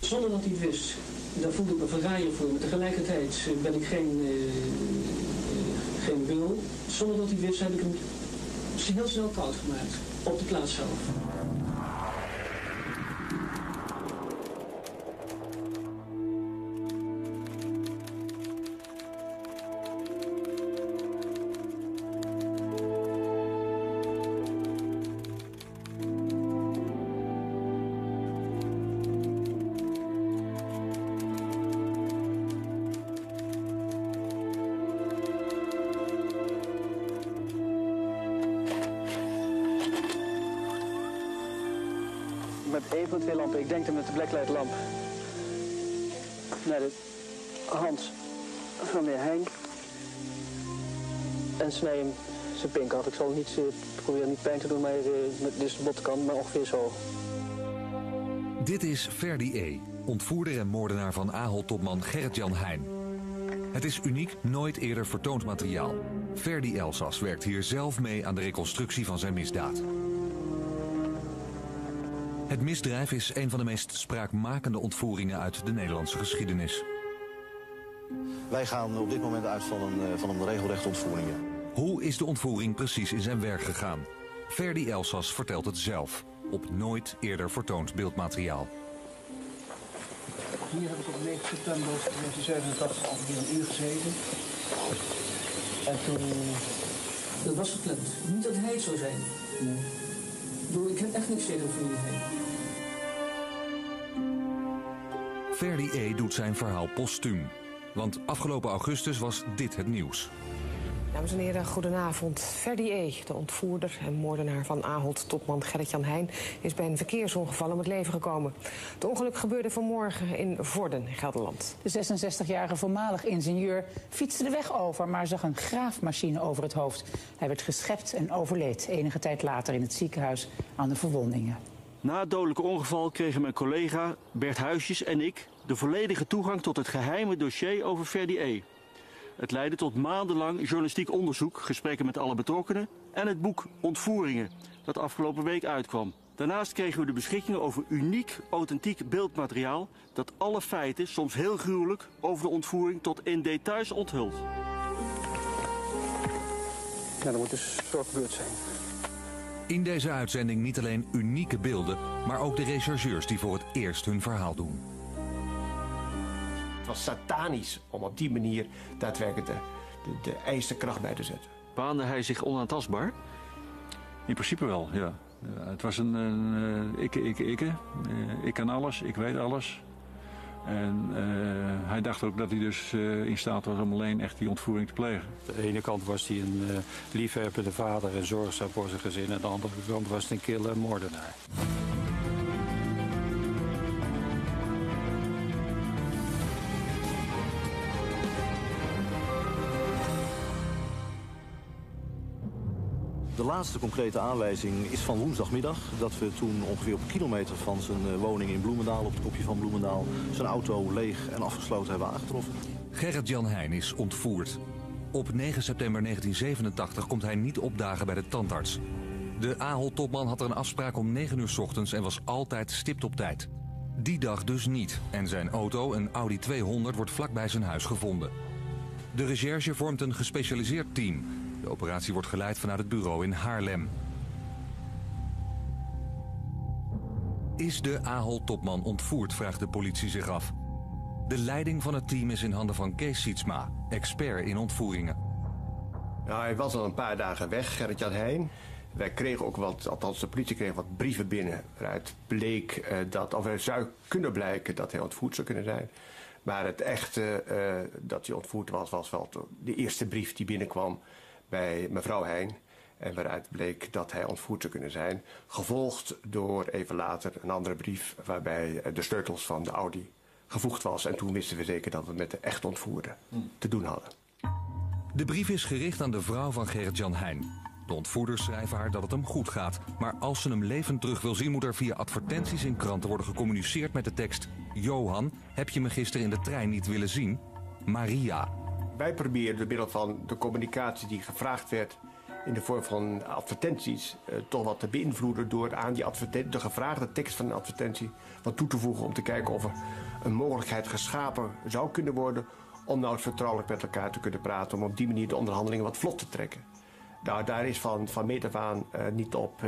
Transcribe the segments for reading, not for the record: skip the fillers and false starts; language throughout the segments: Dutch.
Zonder dat hij het wist. Daar voelde ik me verraaier voor. Maar tegelijkertijd ben ik geen wil. Zonder dat hij wist heb ik hem heel snel koud gemaakt. Op de plaats zelf. Met één van de twee lampen. Ik denk dat met de blacklight lamp naar de hand van de Heijn en snij hem zijn pink af. Ik zal niet proberen niet pijn te doen, maar met deze botkant, maar ongeveer zo. Dit is Ferdi E., ontvoerder en moordenaar van Ahold-topman Gerrit-Jan Heijn. Het is uniek, nooit eerder vertoond materiaal. Ferdi Elsas werkt hier zelf mee aan de reconstructie van zijn misdaad. Het misdrijf is een van de meest spraakmakende ontvoeringen uit de Nederlandse geschiedenis. Wij gaan op dit moment uit van een regelrechte ontvoering. Hoe is de ontvoering precies in zijn werk gegaan? Ferdi Elsas vertelt het zelf, op nooit eerder vertoond beeldmateriaal. Hier heb ik op 9 september 1987 ongeveer een uur gezeten. En toen... Dat was gepland. Niet dat hij het zou zijn. Nee. Ik ken echt niks tegen de familie Heijn. Ferdi E. doet zijn verhaal postuum. Want afgelopen augustus was dit het nieuws. Dames en heren, goedenavond. Ferdi E., de ontvoerder en moordenaar van Ahold-topman Gerrit-Jan Heijn, is bij een verkeersongeval om het leven gekomen. Het ongeluk gebeurde vanmorgen in Vorden, Gelderland. De 66-jarige voormalig ingenieur fietste de weg over, maar zag een graafmachine over het hoofd. Hij werd geschept en overleed enige tijd later in het ziekenhuis aan de verwondingen. Na het dodelijke ongeval kregen mijn collega Bert Huisjes en ik de volledige toegang tot het geheime dossier over Ferdi E. Het leidde tot maandenlang journalistiek onderzoek, gesprekken met alle betrokkenen en het boek Ontvoeringen, dat afgelopen week uitkwam. Daarnaast kregen we de beschikkingen over uniek, authentiek beeldmateriaal dat alle feiten, soms heel gruwelijk, over de ontvoering tot in details onthult. Ja, dat moet dus zo gebeurd zijn. In deze uitzending niet alleen unieke beelden, maar ook de rechercheurs die voor het eerst hun verhaal doen. Het was satanisch om op die manier daadwerkelijk de eiste kracht bij te zetten. Baande hij zich onaantastbaar? In principe wel, ja. Het was een ik kan alles, ik weet alles. En hij dacht ook dat hij dus in staat was om alleen echt die ontvoering te plegen. Aan de ene kant was hij een liefhebbende vader en zorgzaam voor zijn gezin. En aan de andere kant was hij een killer en moordenaar. De laatste concrete aanwijzing is van woensdagmiddag. Dat we toen ongeveer op een kilometer van zijn woning in Bloemendaal, op het kopje van Bloemendaal, zijn auto leeg en afgesloten hebben aangetroffen. Gerrit-Jan Heijn is ontvoerd. Op 9 september 1987 komt hij niet opdagen bij de tandarts. De Ahold-topman had er een afspraak om 9 uur 's ochtends en was altijd stipt op tijd. Die dag dus niet en zijn auto, een Audi 200, wordt vlakbij zijn huis gevonden. De recherche vormt een gespecialiseerd team. De operatie wordt geleid vanuit het bureau in Haarlem. Is de Ahold-topman ontvoerd, vraagt de politie zich af. De leiding van het team is in handen van Kees Sietsma, expert in ontvoeringen. Nou, hij was al een paar dagen weg, Gerrit-Jan Heijn. Wij kregen ook althans de politie kreeg wat brieven binnen. Waaruit bleek of er zou kunnen blijken dat hij ontvoerd zou kunnen zijn. Maar het echte dat hij ontvoerd was wel de eerste brief die binnenkwam bij mevrouw Heijn. En waaruit bleek dat hij ontvoerd zou kunnen zijn. Gevolgd door even later een andere brief waarbij de sleutels van de Audi gevoegd was. En toen wisten we zeker dat we met de echt ontvoerde te doen hadden. De brief is gericht aan de vrouw van Gerrit-Jan Heijn. De ontvoerders schrijven haar dat het hem goed gaat. Maar als ze hem levend terug wil zien, moet er via advertenties in kranten worden gecommuniceerd met de tekst: Johan, heb je me gisteren in de trein niet willen zien? Maria. Wij probeerden door middel van de communicatie die gevraagd werd in de vorm van advertenties toch wat te beïnvloeden door aan die de gevraagde tekst van een advertentie wat toe te voegen om te kijken of er een mogelijkheid geschapen zou kunnen worden om nou eens vertrouwelijk met elkaar te kunnen praten, om op die manier de onderhandelingen wat vlot te trekken. Nou, daar is van meet af aan niet op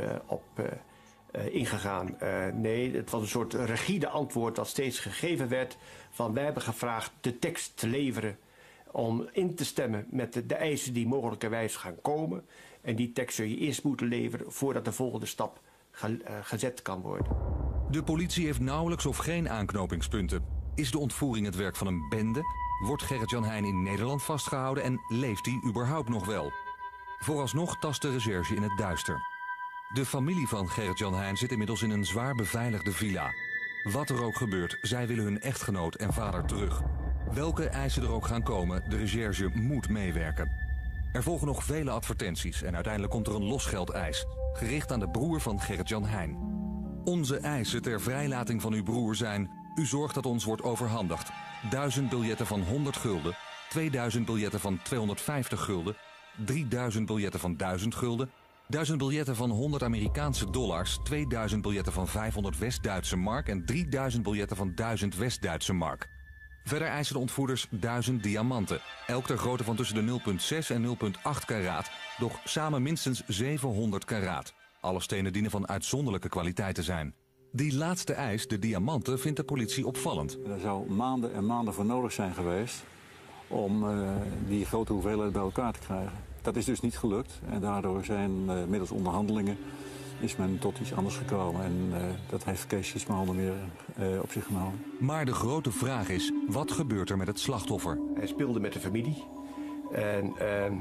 ingegaan. Nee, het was een soort rigide antwoord dat steeds gegeven werd van wij hebben gevraagd de tekst te leveren om in te stemmen met de eisen die mogelijkerwijs gaan komen. En die tekst zul je eerst moeten leveren voordat de volgende stap gezet kan worden. De politie heeft nauwelijks of geen aanknopingspunten. Is de ontvoering het werk van een bende? Wordt Gerrit-Jan Heijn in Nederland vastgehouden en leeft hij überhaupt nog wel? Vooralsnog tast de recherche in het duister. De familie van Gerrit-Jan Heijn zit inmiddels in een zwaar beveiligde villa. Wat er ook gebeurt, zij willen hun echtgenoot en vader terug. Welke eisen er ook gaan komen, de recherche moet meewerken. Er volgen nog vele advertenties en uiteindelijk komt er een losgeldeis, gericht aan de broer van Gerrit-Jan Heijn. Onze eisen ter vrijlating van uw broer zijn: u zorgt dat ons wordt overhandigd 1000 biljetten van 100 gulden, 2000 biljetten van 250 gulden, 3000 biljetten van 1000 gulden, 1000 biljetten van 100 Amerikaanse dollars, 2000 biljetten van 500 West-Duitse mark en 3000 biljetten van 1000 West-Duitse mark. Verder eisen de ontvoerders 1000 diamanten, elk ter grootte van tussen de 0,6 en 0,8 karaat, doch samen minstens 700 karaat. Alle stenen dienen van uitzonderlijke kwaliteit te zijn. Die laatste eis, de diamanten, vindt de politie opvallend. Er zou maanden en maanden voor nodig zijn geweest om die grote hoeveelheid bij elkaar te krijgen. Dat is dus niet gelukt en daardoor zijn middels onderhandelingen is men tot iets anders gekomen. En dat heeft Kees Sietsma onder meer op zich genomen. Maar de grote vraag is, wat gebeurt er met het slachtoffer? Hij speelde met de familie. En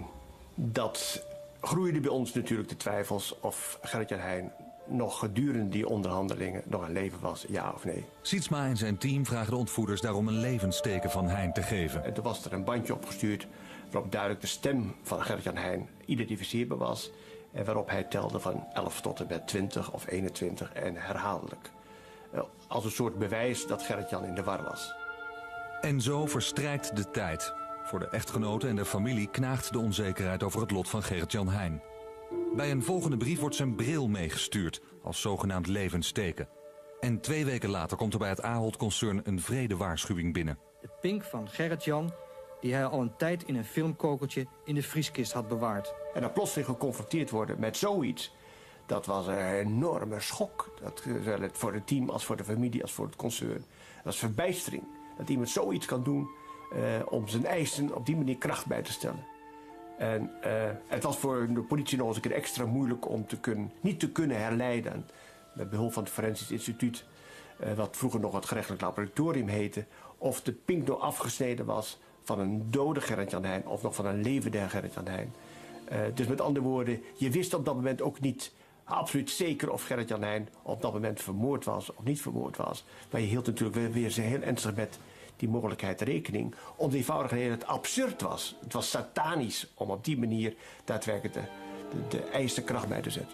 dat groeide bij ons natuurlijk de twijfels of Gerrit-Jan Heijn nog gedurende die onderhandelingen nog een leven was, ja of nee. Sietsma en zijn team vragen de ontvoerders daarom een levensteken van Heijn te geven. En toen was er een bandje opgestuurd waarop duidelijk de stem van Gerrit-Jan Heijn identificeerbaar was. En waarop hij telde van 11 tot en met 20 of 21 en herhaaldelijk. Als een soort bewijs dat Gerrit-Jan in de war was. En zo verstrijkt de tijd. Voor de echtgenoten en de familie knaagt de onzekerheid over het lot van Gerrit-Jan Heijn. Bij een volgende brief wordt zijn bril meegestuurd als zogenaamd levensteken. En 2 weken later komt er bij het Ahold-concern een wrede-waarschuwing binnen. De pink van Gerrit-Jan, die hij al een tijd in een filmkokertje in de vrieskist had bewaard. En dan plotseling geconfronteerd worden met zoiets, dat was een enorme schok. Dat, zowel voor het team als voor de familie als voor het concern. Dat is verbijstering. Dat iemand zoiets kan doen om zijn eisen op die manier kracht bij te stellen. En het was voor de politie nog eens een keer extra moeilijk om niet te kunnen herleiden, met behulp van het Forensisch Instituut, wat vroeger nog het gerechtelijk laboratorium heette, of de pink nou afgesneden was van een dode Gerrit-Jan Heijn of nog van een levende Gerrit-Jan Heijn. Dus met andere woorden, je wist op dat moment ook niet absoluut zeker of Gerrit-Jan Heijn op dat moment vermoord was of niet vermoord was. Maar je hield natuurlijk weer heel ernstig met die mogelijkheid rekening, om de eenvoudige reden dat het absurd was. Het was satanisch om op die manier daadwerkelijk de eisen kracht bij te zetten.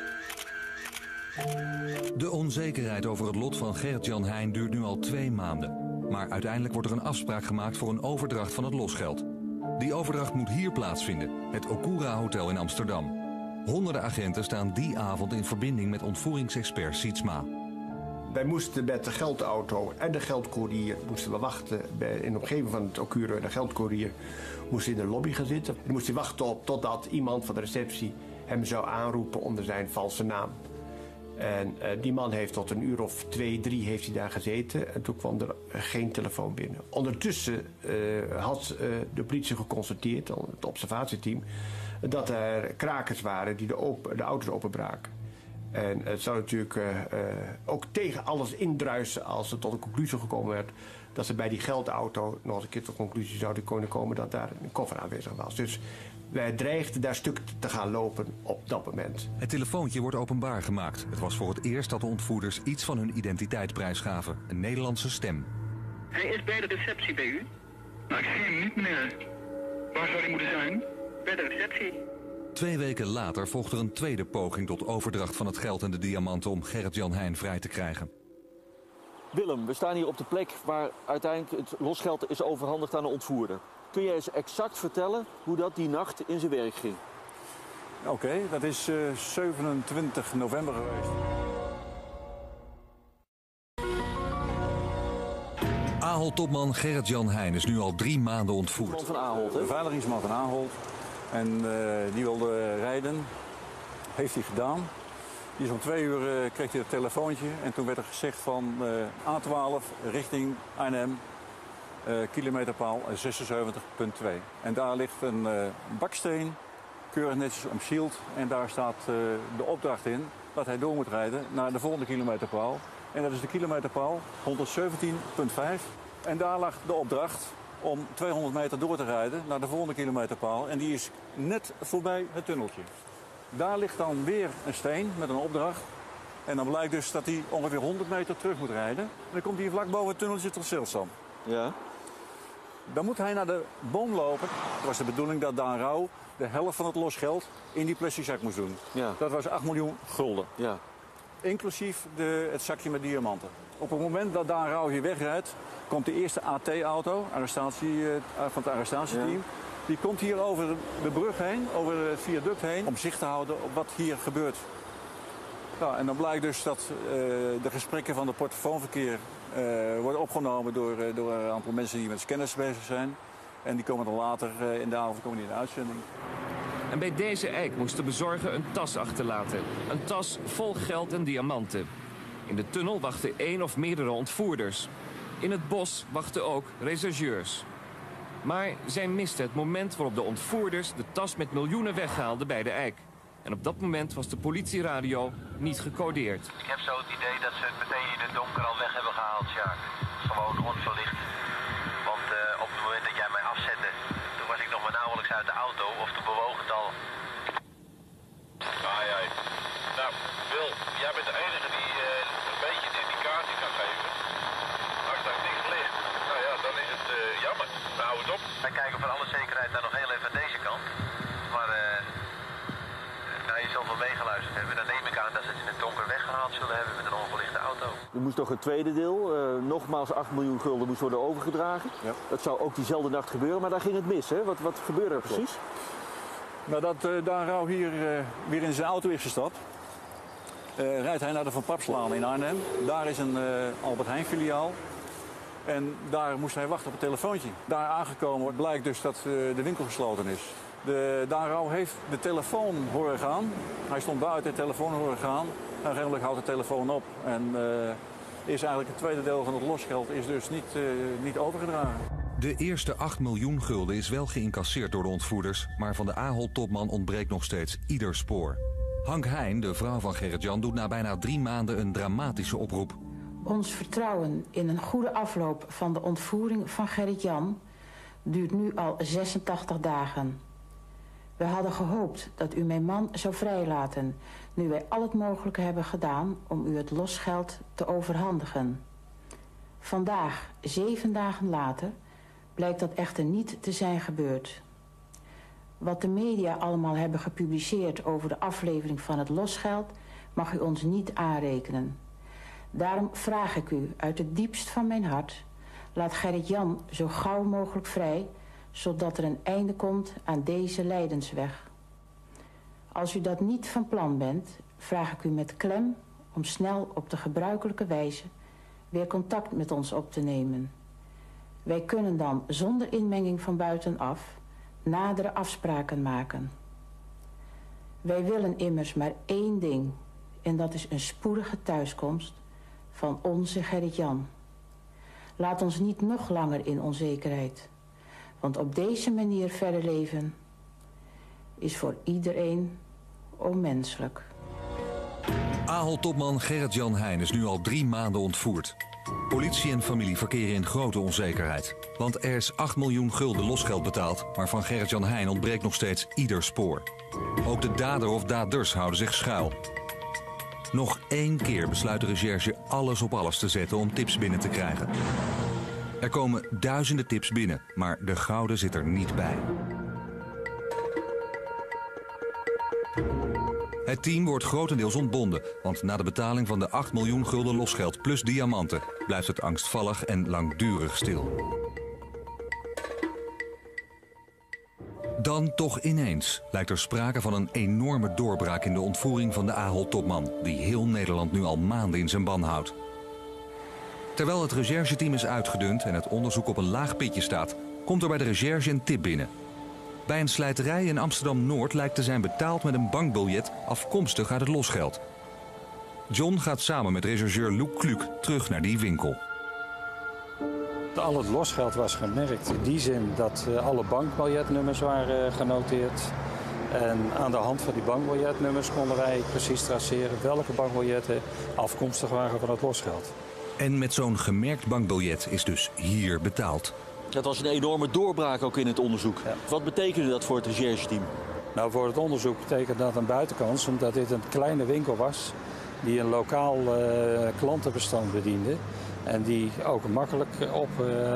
De onzekerheid over het lot van Gerrit-Jan Heijn duurt nu al 2 maanden. Maar uiteindelijk wordt er een afspraak gemaakt voor een overdracht van het losgeld. Die overdracht moet hier plaatsvinden, het Okura Hotel in Amsterdam. Honderden agenten staan die avond in verbinding met ontvoeringsexpert Sietsma. Wij moesten met de geldauto en de geldcourier moesten we wachten in de omgeving van het Okura. De geldcourier moest in de lobby gaan zitten. Dan moest hij wachten totdat iemand van de receptie hem zou aanroepen onder zijn valse naam. En die man heeft tot 1 uur of 2, 3 heeft hij daar gezeten en toen kwam er geen telefoon binnen. Ondertussen had de politie geconstateerd, het observatieteam, dat er krakers waren die de auto's openbraken. En het zou natuurlijk ook tegen alles indruisen als er tot een conclusie gekomen werd dat ze bij die geldauto nog eens een keer tot de conclusie zouden kunnen komen dat daar een koffer aanwezig was. Dus wij dreigden daar stuk te gaan lopen op dat moment. Het telefoontje wordt openbaar gemaakt. Het was voor het eerst dat de ontvoerders iets van hun identiteit prijsgaven. Een Nederlandse stem. Hij is bij de receptie bij u. Nou, ik zie hem niet, meneer. Waar zou hij moeten zijn? Bij de receptie. 2 weken later volgt er een tweede poging tot overdracht van het geld en de diamanten om Gerrit-Jan Heijn vrij te krijgen. Willem, we staan hier op de plek waar uiteindelijk het losgeld is overhandigd aan de ontvoerder. Kun jij eens exact vertellen hoe dat die nacht in zijn werk ging? Oké, dat is 27 november geweest. Ahold-topman Gerrit-Jan Heijn is nu al 3 maanden ontvoerd. Van Ahold, hè? De beveiligingsman van Ahold. En die wilde rijden. Heeft hij gedaan. Die is om 2 uur kreeg hij een telefoontje. En toen werd er gezegd van A12 richting Arnhem. Kilometerpaal 76,2. En daar ligt een baksteen. Keurig netjes omsield. En daar staat de opdracht in dat hij door moet rijden naar de volgende kilometerpaal. En dat is de kilometerpaal 117,5. En daar lag de opdracht om 200 meter door te rijden naar de volgende kilometerpaal. En die is net voorbij het tunneltje. Daar ligt dan weer een steen met een opdracht. En dan blijkt dus dat hij ongeveer 100 meter terug moet rijden. En dan komt hij vlak boven het tunneltje tot stilstand. Ja. Dan moet hij naar de boom lopen. Het was de bedoeling dat Daan Rauw de helft van het losgeld in die plastic zak moest doen. Ja. Dat was 8 miljoen gulden. Ja. Inclusief het zakje met diamanten. Op het moment dat Daan Rauw hier wegrijdt, komt de eerste AT-auto van het arrestatieteam. Ja. Die komt hier over de brug heen, over het viaduct heen, om zicht te houden op wat hier gebeurt. Nou, en dan blijkt dus dat de gesprekken van het portofoonverkeer worden opgenomen door een aantal mensen die met scanners bezig zijn. En die komen dan later in de avond in de uitzending. En bij deze eik moest de bezorger een tas achterlaten. Een tas vol geld en diamanten. In de tunnel wachten 1 of meerdere ontvoerders. In het bos wachten ook rechercheurs. Maar zij misten het moment waarop de ontvoerders de tas met miljoenen weghaalden bij de eik. En op dat moment was de politieradio niet gecodeerd. Ik heb zo het idee dat ze het meteen in het donker al weg hebben gehaald, Sjaak. Gewoon onverlicht. Want op het moment dat jij mij afzette, toen was ik nog maar nauwelijks uit de auto of toen bewoog het al. Ai, ai. Nou, Wil, jij bent de enige die een beetje de indicatie kan geven. Als daar niks ligt, nou ja, dan is het jammer. Nou, hou het op. Wij kijken voor alle zekerheid dan nog heel even aan deze kant. Maar nou je zoveel meegeluisterd hebben, dan neem ik aan dat ze het in het donker weggehaald zullen hebben met een onverlichte auto. Er moest nog een tweede deel, nogmaals 8 miljoen gulden moest worden overgedragen. Ja. Dat zou ook diezelfde nacht gebeuren, maar daar ging het mis, hè? Wat gebeurde er precies? Nadat Daan Rauw hier weer in zijn auto is gestapt, rijdt hij naar de Van Papslaan in Arnhem. Daar is een Albert Heijn filiaal. En daar moest hij wachten op een telefoontje. Daar aangekomen blijkt dus dat de winkel gesloten is. Daan Rauw heeft de telefoon horen gaan. Hij stond buiten, de telefoon horen gaan. En uiteindelijk houdt de telefoon op. En is eigenlijk het tweede deel van het losgeld is dus niet overgedragen. De eerste 8 miljoen gulden is wel geïncasseerd door de ontvoerders, maar van de Ahold-topman ontbreekt nog steeds ieder spoor. Hank Heijn, de vrouw van Gerrit-Jan, doet na bijna 3 maanden een dramatische oproep. Ons vertrouwen in een goede afloop van de ontvoering van Gerrit-Jan duurt nu al 86 dagen. We hadden gehoopt dat u mijn man zou vrijlaten, nu wij al het mogelijke hebben gedaan om u het losgeld te overhandigen. Vandaag, 7 dagen later, blijkt dat echter niet te zijn gebeurd. Wat de media allemaal hebben gepubliceerd over de aflevering van het losgeld mag u ons niet aanrekenen. Daarom vraag ik u uit het diepst van mijn hart, laat Gerrit-Jan zo gauw mogelijk vrij, zodat er een einde komt aan deze lijdensweg. Als u dat niet van plan bent, vraag ik u met klem om snel op de gebruikelijke wijze weer contact met ons op te nemen. Wij kunnen dan zonder inmenging van buitenaf nadere afspraken maken. Wij willen immers maar 1 ding, en dat is een spoedige thuiskomst van onze Gerrit-Jan. Laat ons niet nog langer in onzekerheid, want op deze manier verder leven is voor iedereen onmenselijk. Ahold-topman Gerrit-Jan Heijn is nu al 3 maanden ontvoerd. Politie en familie verkeren in grote onzekerheid. Want er is 8 miljoen gulden losgeld betaald, maar van Gerrit-Jan Heijn ontbreekt nog steeds ieder spoor. Ook de dader of daders houden zich schuil. Nog 1 keer besluit de recherche alles op alles te zetten om tips binnen te krijgen. Er komen duizenden tips binnen, maar de gouden zit er niet bij. Het team wordt grotendeels ontbonden, want na de betaling van de 8 miljoen gulden losgeld plus diamanten blijft het angstvallig en langdurig stil. Dan toch ineens lijkt er sprake van een enorme doorbraak in de ontvoering van de Ahold-topman, die heel Nederland nu al maanden in zijn ban houdt. Terwijl het rechercheteam is uitgedund en het onderzoek op een laag pitje staat, komt er bij de recherche een tip binnen. Bij een slijterij in Amsterdam-Noord lijkt te zijn betaald met een bankbiljet afkomstig uit het losgeld. John gaat samen met rechercheur Lou Kluk terug naar die winkel. Al het losgeld was gemerkt in die zin dat alle bankbiljetnummers waren genoteerd. En aan de hand van die bankbiljetnummers konden wij precies traceren welke bankbiljetten afkomstig waren van het losgeld. En met zo'n gemerkt bankbiljet is dus hier betaald. Dat was een enorme doorbraak ook in het onderzoek. Ja. Wat betekende dat voor het rechercheteam? Nou, voor het onderzoek betekent dat een buitenkans, omdat dit een kleine winkel was die een lokaal klantenbestand bediende. En die ook makkelijk op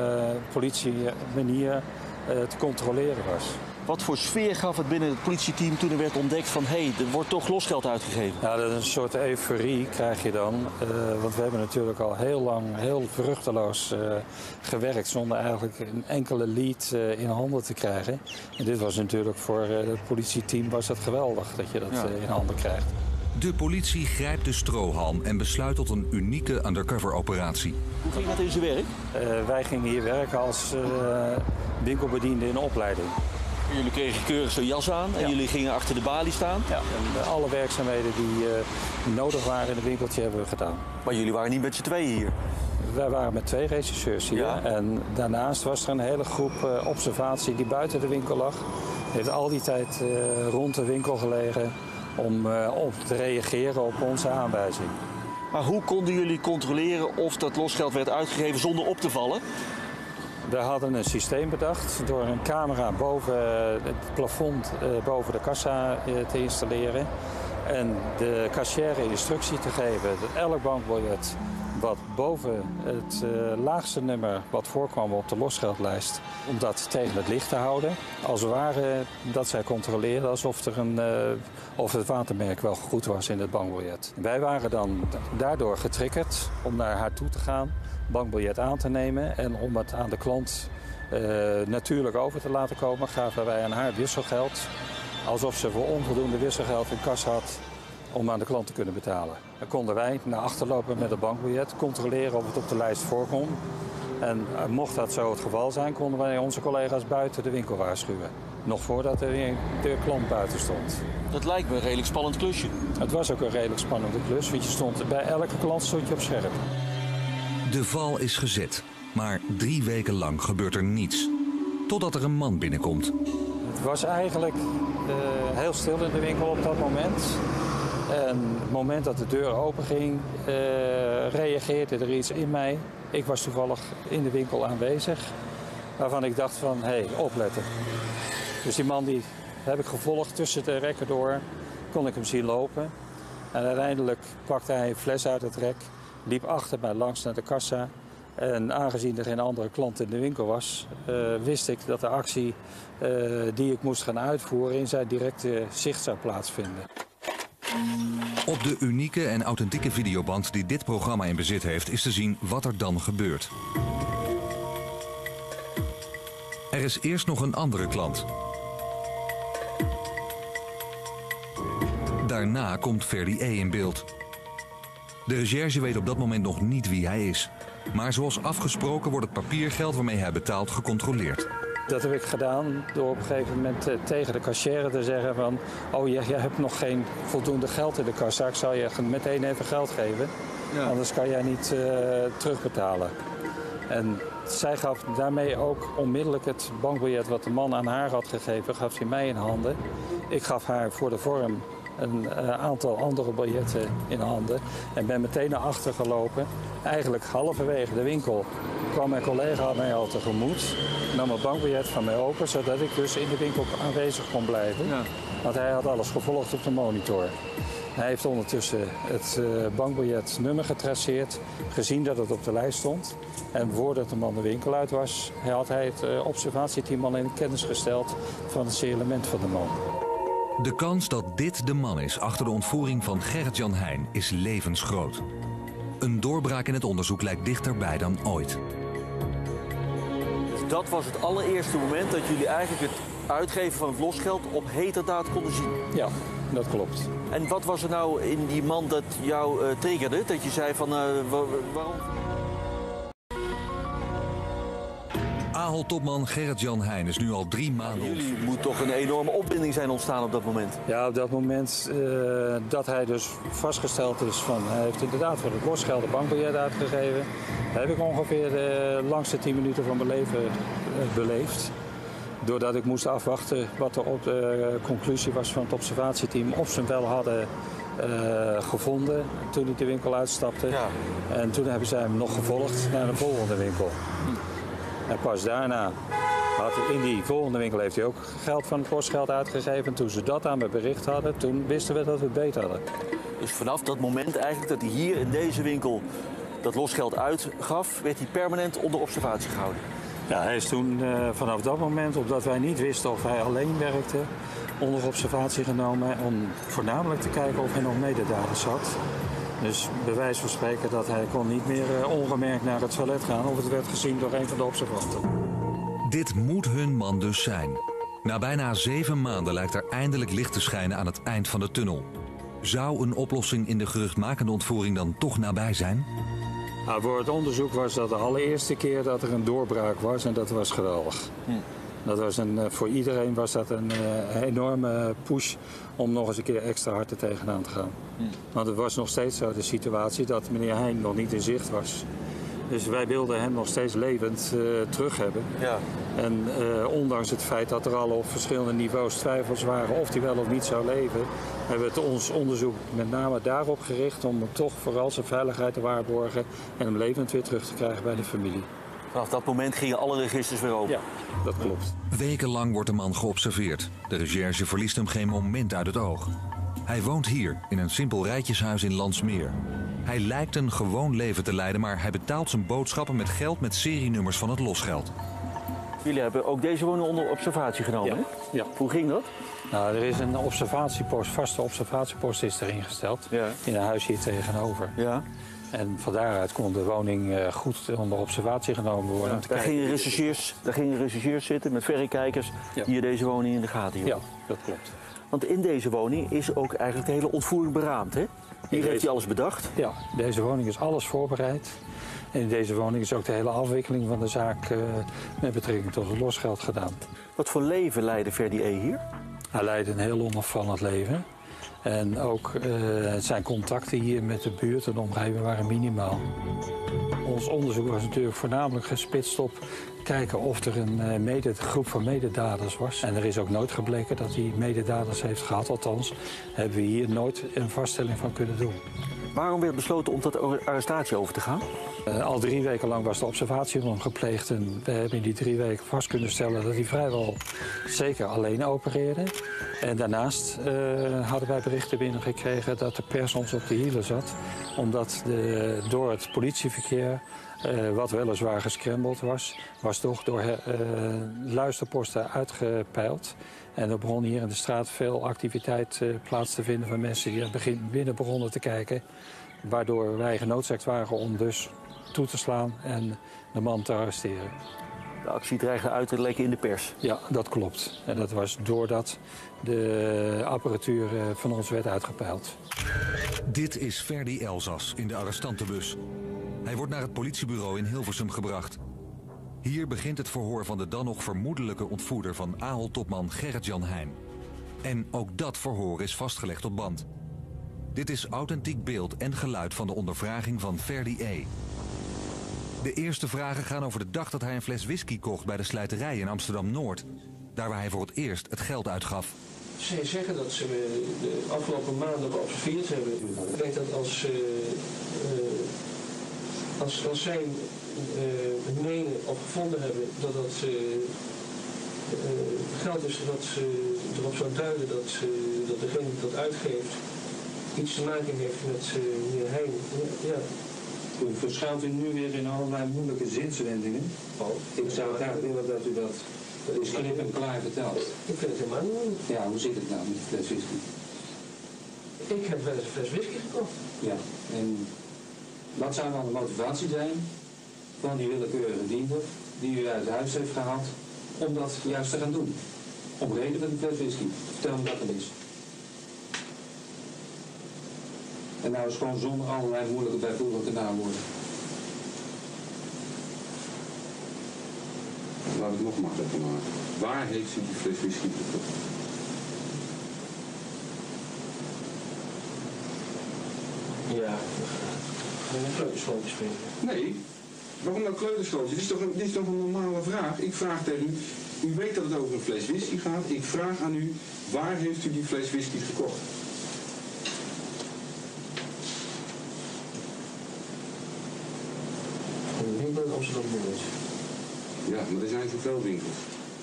politiemanier te controleren was. Wat voor sfeer gaf het binnen het politieteam toen er werd ontdekt van hé, er wordt toch losgeld uitgegeven? Ja, dat is een soort euforie krijg je dan. Want we hebben natuurlijk al heel lang, heel vruchteloos gewerkt zonder eigenlijk een enkele lead in handen te krijgen. En dit was natuurlijk voor het politieteam was het geweldig dat je dat in handen krijgt. De politie grijpt de strohalm en besluit tot een unieke undercover-operatie. Hoe ging dat in zijn werk? Wij gingen hier werken als winkelbediende in opleiding. Jullie kregen keurig zo'n jas aan en jullie gingen achter de balie staan? Ja, en alle werkzaamheden die nodig waren in het winkeltje hebben we gedaan. Maar jullie waren niet met z'n tweeën hier? Wij waren met 2 rechercheurs hier. Ja. En daarnaast was er een hele groep observatie die buiten de winkel lag. Die heeft al die tijd rond de winkel gelegen om op te reageren op onze aanwijzing. Maar hoe konden jullie controleren of dat losgeld werd uitgegeven zonder op te vallen? We hadden een systeem bedacht door een camera boven het plafond boven de kassa te installeren. En de kassière instructie te geven dat elk bankbiljet wat boven het laagste nummer wat voorkwam op de losgeldlijst, om dat tegen het licht te houden. Als het ware dat zij controleerden alsof of het watermerk wel goed was in het bankbiljet. Wij waren dan daardoor getriggerd om naar haar toe te gaan, bankbiljet aan te nemen en om het aan de klant natuurlijk over te laten komen, gaven wij aan haar wisselgeld, alsof ze voor onvoldoende wisselgeld in kas had om aan de klant te kunnen betalen. Dan konden wij naar achter lopen met het bankbiljet, controleren of het op de lijst voorkomt. En mocht dat zo het geval zijn, konden wij onze collega's buiten de winkel waarschuwen. Nog voordat de klant buiten stond. Dat lijkt me een redelijk spannend klusje. Het was ook een redelijk spannende klus, want bij elke klant stond je op scherp. De val is gezet, maar 3 weken lang gebeurt er niets. Totdat er een man binnenkomt. Het was eigenlijk heel stil in de winkel op dat moment. En op het moment dat de deur open ging, reageerde er iets in mij. Ik was toevallig in de winkel aanwezig, waarvan ik dacht van, hé, opletten. Dus die man die heb ik gevolgd tussen de rekken door, kon ik hem zien lopen. En uiteindelijk pakte hij een fles uit het rek, liep achter mij langs naar de kassa. En aangezien er geen andere klant in de winkel was, wist ik dat de actie die ik moest gaan uitvoeren in zijn directe zicht zou plaatsvinden. Op de unieke en authentieke videoband die dit programma in bezit heeft, is te zien wat er dan gebeurt. Er is eerst nog een andere klant. Daarna komt Ferdi E. in beeld. De recherche weet op dat moment nog niet wie hij is. Maar zoals afgesproken wordt het papiergeld waarmee hij betaalt gecontroleerd. Dat heb ik gedaan door op een gegeven moment tegen de kassière te zeggen van, oh, je hebt nog geen voldoende geld in de kassa, ik zal je meteen even geld geven, anders kan jij niet terugbetalen. En zij gaf daarmee ook onmiddellijk het bankbiljet wat de man aan haar had gegeven, gaf hij mij in handen. Ik gaf haar voor de vorm een aantal andere biljetten in handen en ben meteen naar achter gelopen. Eigenlijk halverwege de winkel kwam mijn collega mij al tegemoet, nam het bankbiljet van mij open, zodat ik dus in de winkel aanwezig kon blijven. Ja. Want hij had alles gevolgd op de monitor. Hij heeft ondertussen het bankbiljetnummer getraceerd, gezien dat het op de lijst stond. En voordat de man de winkel uit was, had hij het observatieteam al in kennis gesteld van het signalement van de man. De kans dat dit de man is achter de ontvoering van Gerrit-Jan Heijn is levensgroot. Een doorbraak in het onderzoek lijkt dichterbij dan ooit. Dat was het allereerste moment dat jullie eigenlijk het uitgeven van het losgeld op heterdaad konden zien. Ja, dat klopt. En wat was er nou in die man dat jou triggerde? Dat je zei van, waarom? Ahold-topman Gerrit-Jan Heijn is nu al 3 maanden... Jullie moet toch een enorme opwinding zijn ontstaan op dat moment? Ja, op dat moment dat hij dus vastgesteld is van... Hij heeft inderdaad voor het losgeld een bankbiljet uitgegeven. Heb ik ongeveer de langste 10 minuten van mijn leven beleefd. Doordat ik moest afwachten wat de conclusie was van het observatieteam. Of ze hem wel hadden gevonden toen ik de winkel uitstapte. Ja. En toen hebben zij hem nog gevolgd naar de volgende winkel. En pas daarna, in die volgende winkel heeft hij ook geld van het losgeld uitgegeven. En toen ze dat aan me bericht hadden, toen wisten we dat we het beter hadden. Dus vanaf dat moment eigenlijk dat hij hier in deze winkel dat losgeld uitgaf, werd hij permanent onder observatie gehouden? Ja, hij is toen vanaf dat moment, omdat wij niet wisten of hij alleen werkte, onder observatie genomen om voornamelijk te kijken of hij nog mededaders had. Dus bij wijze van spreken dat hij kon niet meer ongemerkt naar het toilet gaan of het werd gezien door een van de observanten. Dit moet hun man dus zijn. Na bijna 7 maanden lijkt er eindelijk licht te schijnen aan het eind van de tunnel. Zou een oplossing in de geruchtmakende ontvoering dan toch nabij zijn? Nou, voor het onderzoek was dat de allereerste keer dat er een doorbraak was en dat was geweldig. Dat was voor iedereen was dat een enorme push om nog eens een keer extra hard er tegenaan te gaan. Want het was nog steeds zo de situatie dat meneer Heijn nog niet in zicht was. Dus wij wilden hem nog steeds levend terug hebben. Ja. En ondanks het feit dat er al op verschillende niveaus twijfels waren of hij wel of niet zou leven, hebben we ons onderzoek met name daarop gericht om hem toch vooral zijn veiligheid te waarborgen en hem levend weer terug te krijgen bij de familie. Vanaf dat moment gingen alle registers weer open. Ja, dat klopt. Wekenlang wordt de man geobserveerd. De recherche verliest hem geen moment uit het oog. Hij woont hier, in een simpel rijtjeshuis in Landsmeer. Hij lijkt een gewoon leven te leiden, maar hij betaalt zijn boodschappen met geld met serienummers van het losgeld. Jullie hebben ook deze woning onder observatie genomen, hè? Ja. Hoe ging dat? Nou, er is een observatiepost, vaste observatiepost is erin gesteld. Ja. In een huis hier tegenover. Ja. En van daaruit kon de woning goed onder observatie genomen worden. Ja, daar gingen rechercheurs zitten met verrekijkers die hier deze woning in de gaten hielden. Ja, dat klopt. Want in deze woning is ook eigenlijk de hele ontvoering beraamd, hè? Hier heeft hij alles bedacht? Ja, deze woning is alles voorbereid. En in deze woning is ook de hele afwikkeling van de zaak met betrekking tot het losgeld gedaan. Wat voor leven leidde Ferdi E. hier? Hij leidde een heel onopvallend leven. En ook zijn contacten hier met de buurt en de omgeving waren minimaal. Ons onderzoek was natuurlijk voornamelijk gespitst op kijken of er een groep van mededaders was. En er is ook nooit gebleken dat hij mededaders heeft gehad. Althans, hebben we hier nooit een vaststelling van kunnen doen. Waarom werd besloten om tot arrestatie over te gaan? Al 3 weken lang was de observatie van hem gepleegd. En we hebben in die 3 weken vast kunnen stellen dat hij vrijwel zeker alleen opereerde. En daarnaast hadden wij berichten binnengekregen dat de pers ons op de hielen zat. Omdat door het politieverkeer, wat weliswaar gescrambled was toch door luisterposten uitgepeild. En er begon hier in de straat veel activiteit plaats te vinden van mensen die binnen begonnen te kijken. Waardoor wij genoodzaakt waren om dus toe te slaan en de man te arresteren. De actie dreigde uit te lekken in de pers? Ja, dat klopt. En dat was doordat de apparatuur van ons werd uitgepeild. Dit is Ferdi Elzas in de arrestantenbus. Hij wordt naar het politiebureau in Hilversum gebracht. Hier begint het verhoor van de dan nog vermoedelijke ontvoerder van Ahold-topman Gerrit-Jan Heijn. En ook dat verhoor is vastgelegd op band. Dit is authentiek beeld en geluid van de ondervraging van Ferdi E. De eerste vragen gaan over de dag dat hij een fles whisky kocht bij de slijterij in Amsterdam-Noord. Daar waar hij voor het eerst het geld uitgaf. Zij zeggen dat ze me de afgelopen maanden geobserveerd hebben. Ik denk dat als zij menen of gevonden hebben dat dat geld is dat ze erop zou duiden dat degene die dat uitgeeft iets te maken heeft met meneer Heijn. Ja. U verschuilt u nu weer in allerlei moeilijke zinswendingen. Ik zou graag willen dat u dat is klip en klaar vertelt. Ik vind het helemaal niet moeilijk. Ja, hoe zit het nou met de fles whisky? Ik heb wel eens een fles whisky gekocht. Ja, en wat zou dan de motivatie zijn van die willekeurige diender die u uit huis heeft gehaald om dat juist te gaan doen? Om reden van die fles whisky. Vertel me wat het is. En nou is gewoon zonder allerlei moeilijke bijvoeglijke naamwoorden. Laat ik nog makkelijker maken. Waar heeft u die fles whisky gekocht? Ja, een kleuterschooltje spelen. Nee, waarom nou kleuterschooltje? Dit is toch een normale vraag? Ik vraag tegen u, u weet dat het over een fles whisky gaat. Ik vraag aan u, waar heeft u die fles whisky gekocht? Een winkel in Amsterdam-Noord. Ja, maar er zijn zoveel winkels.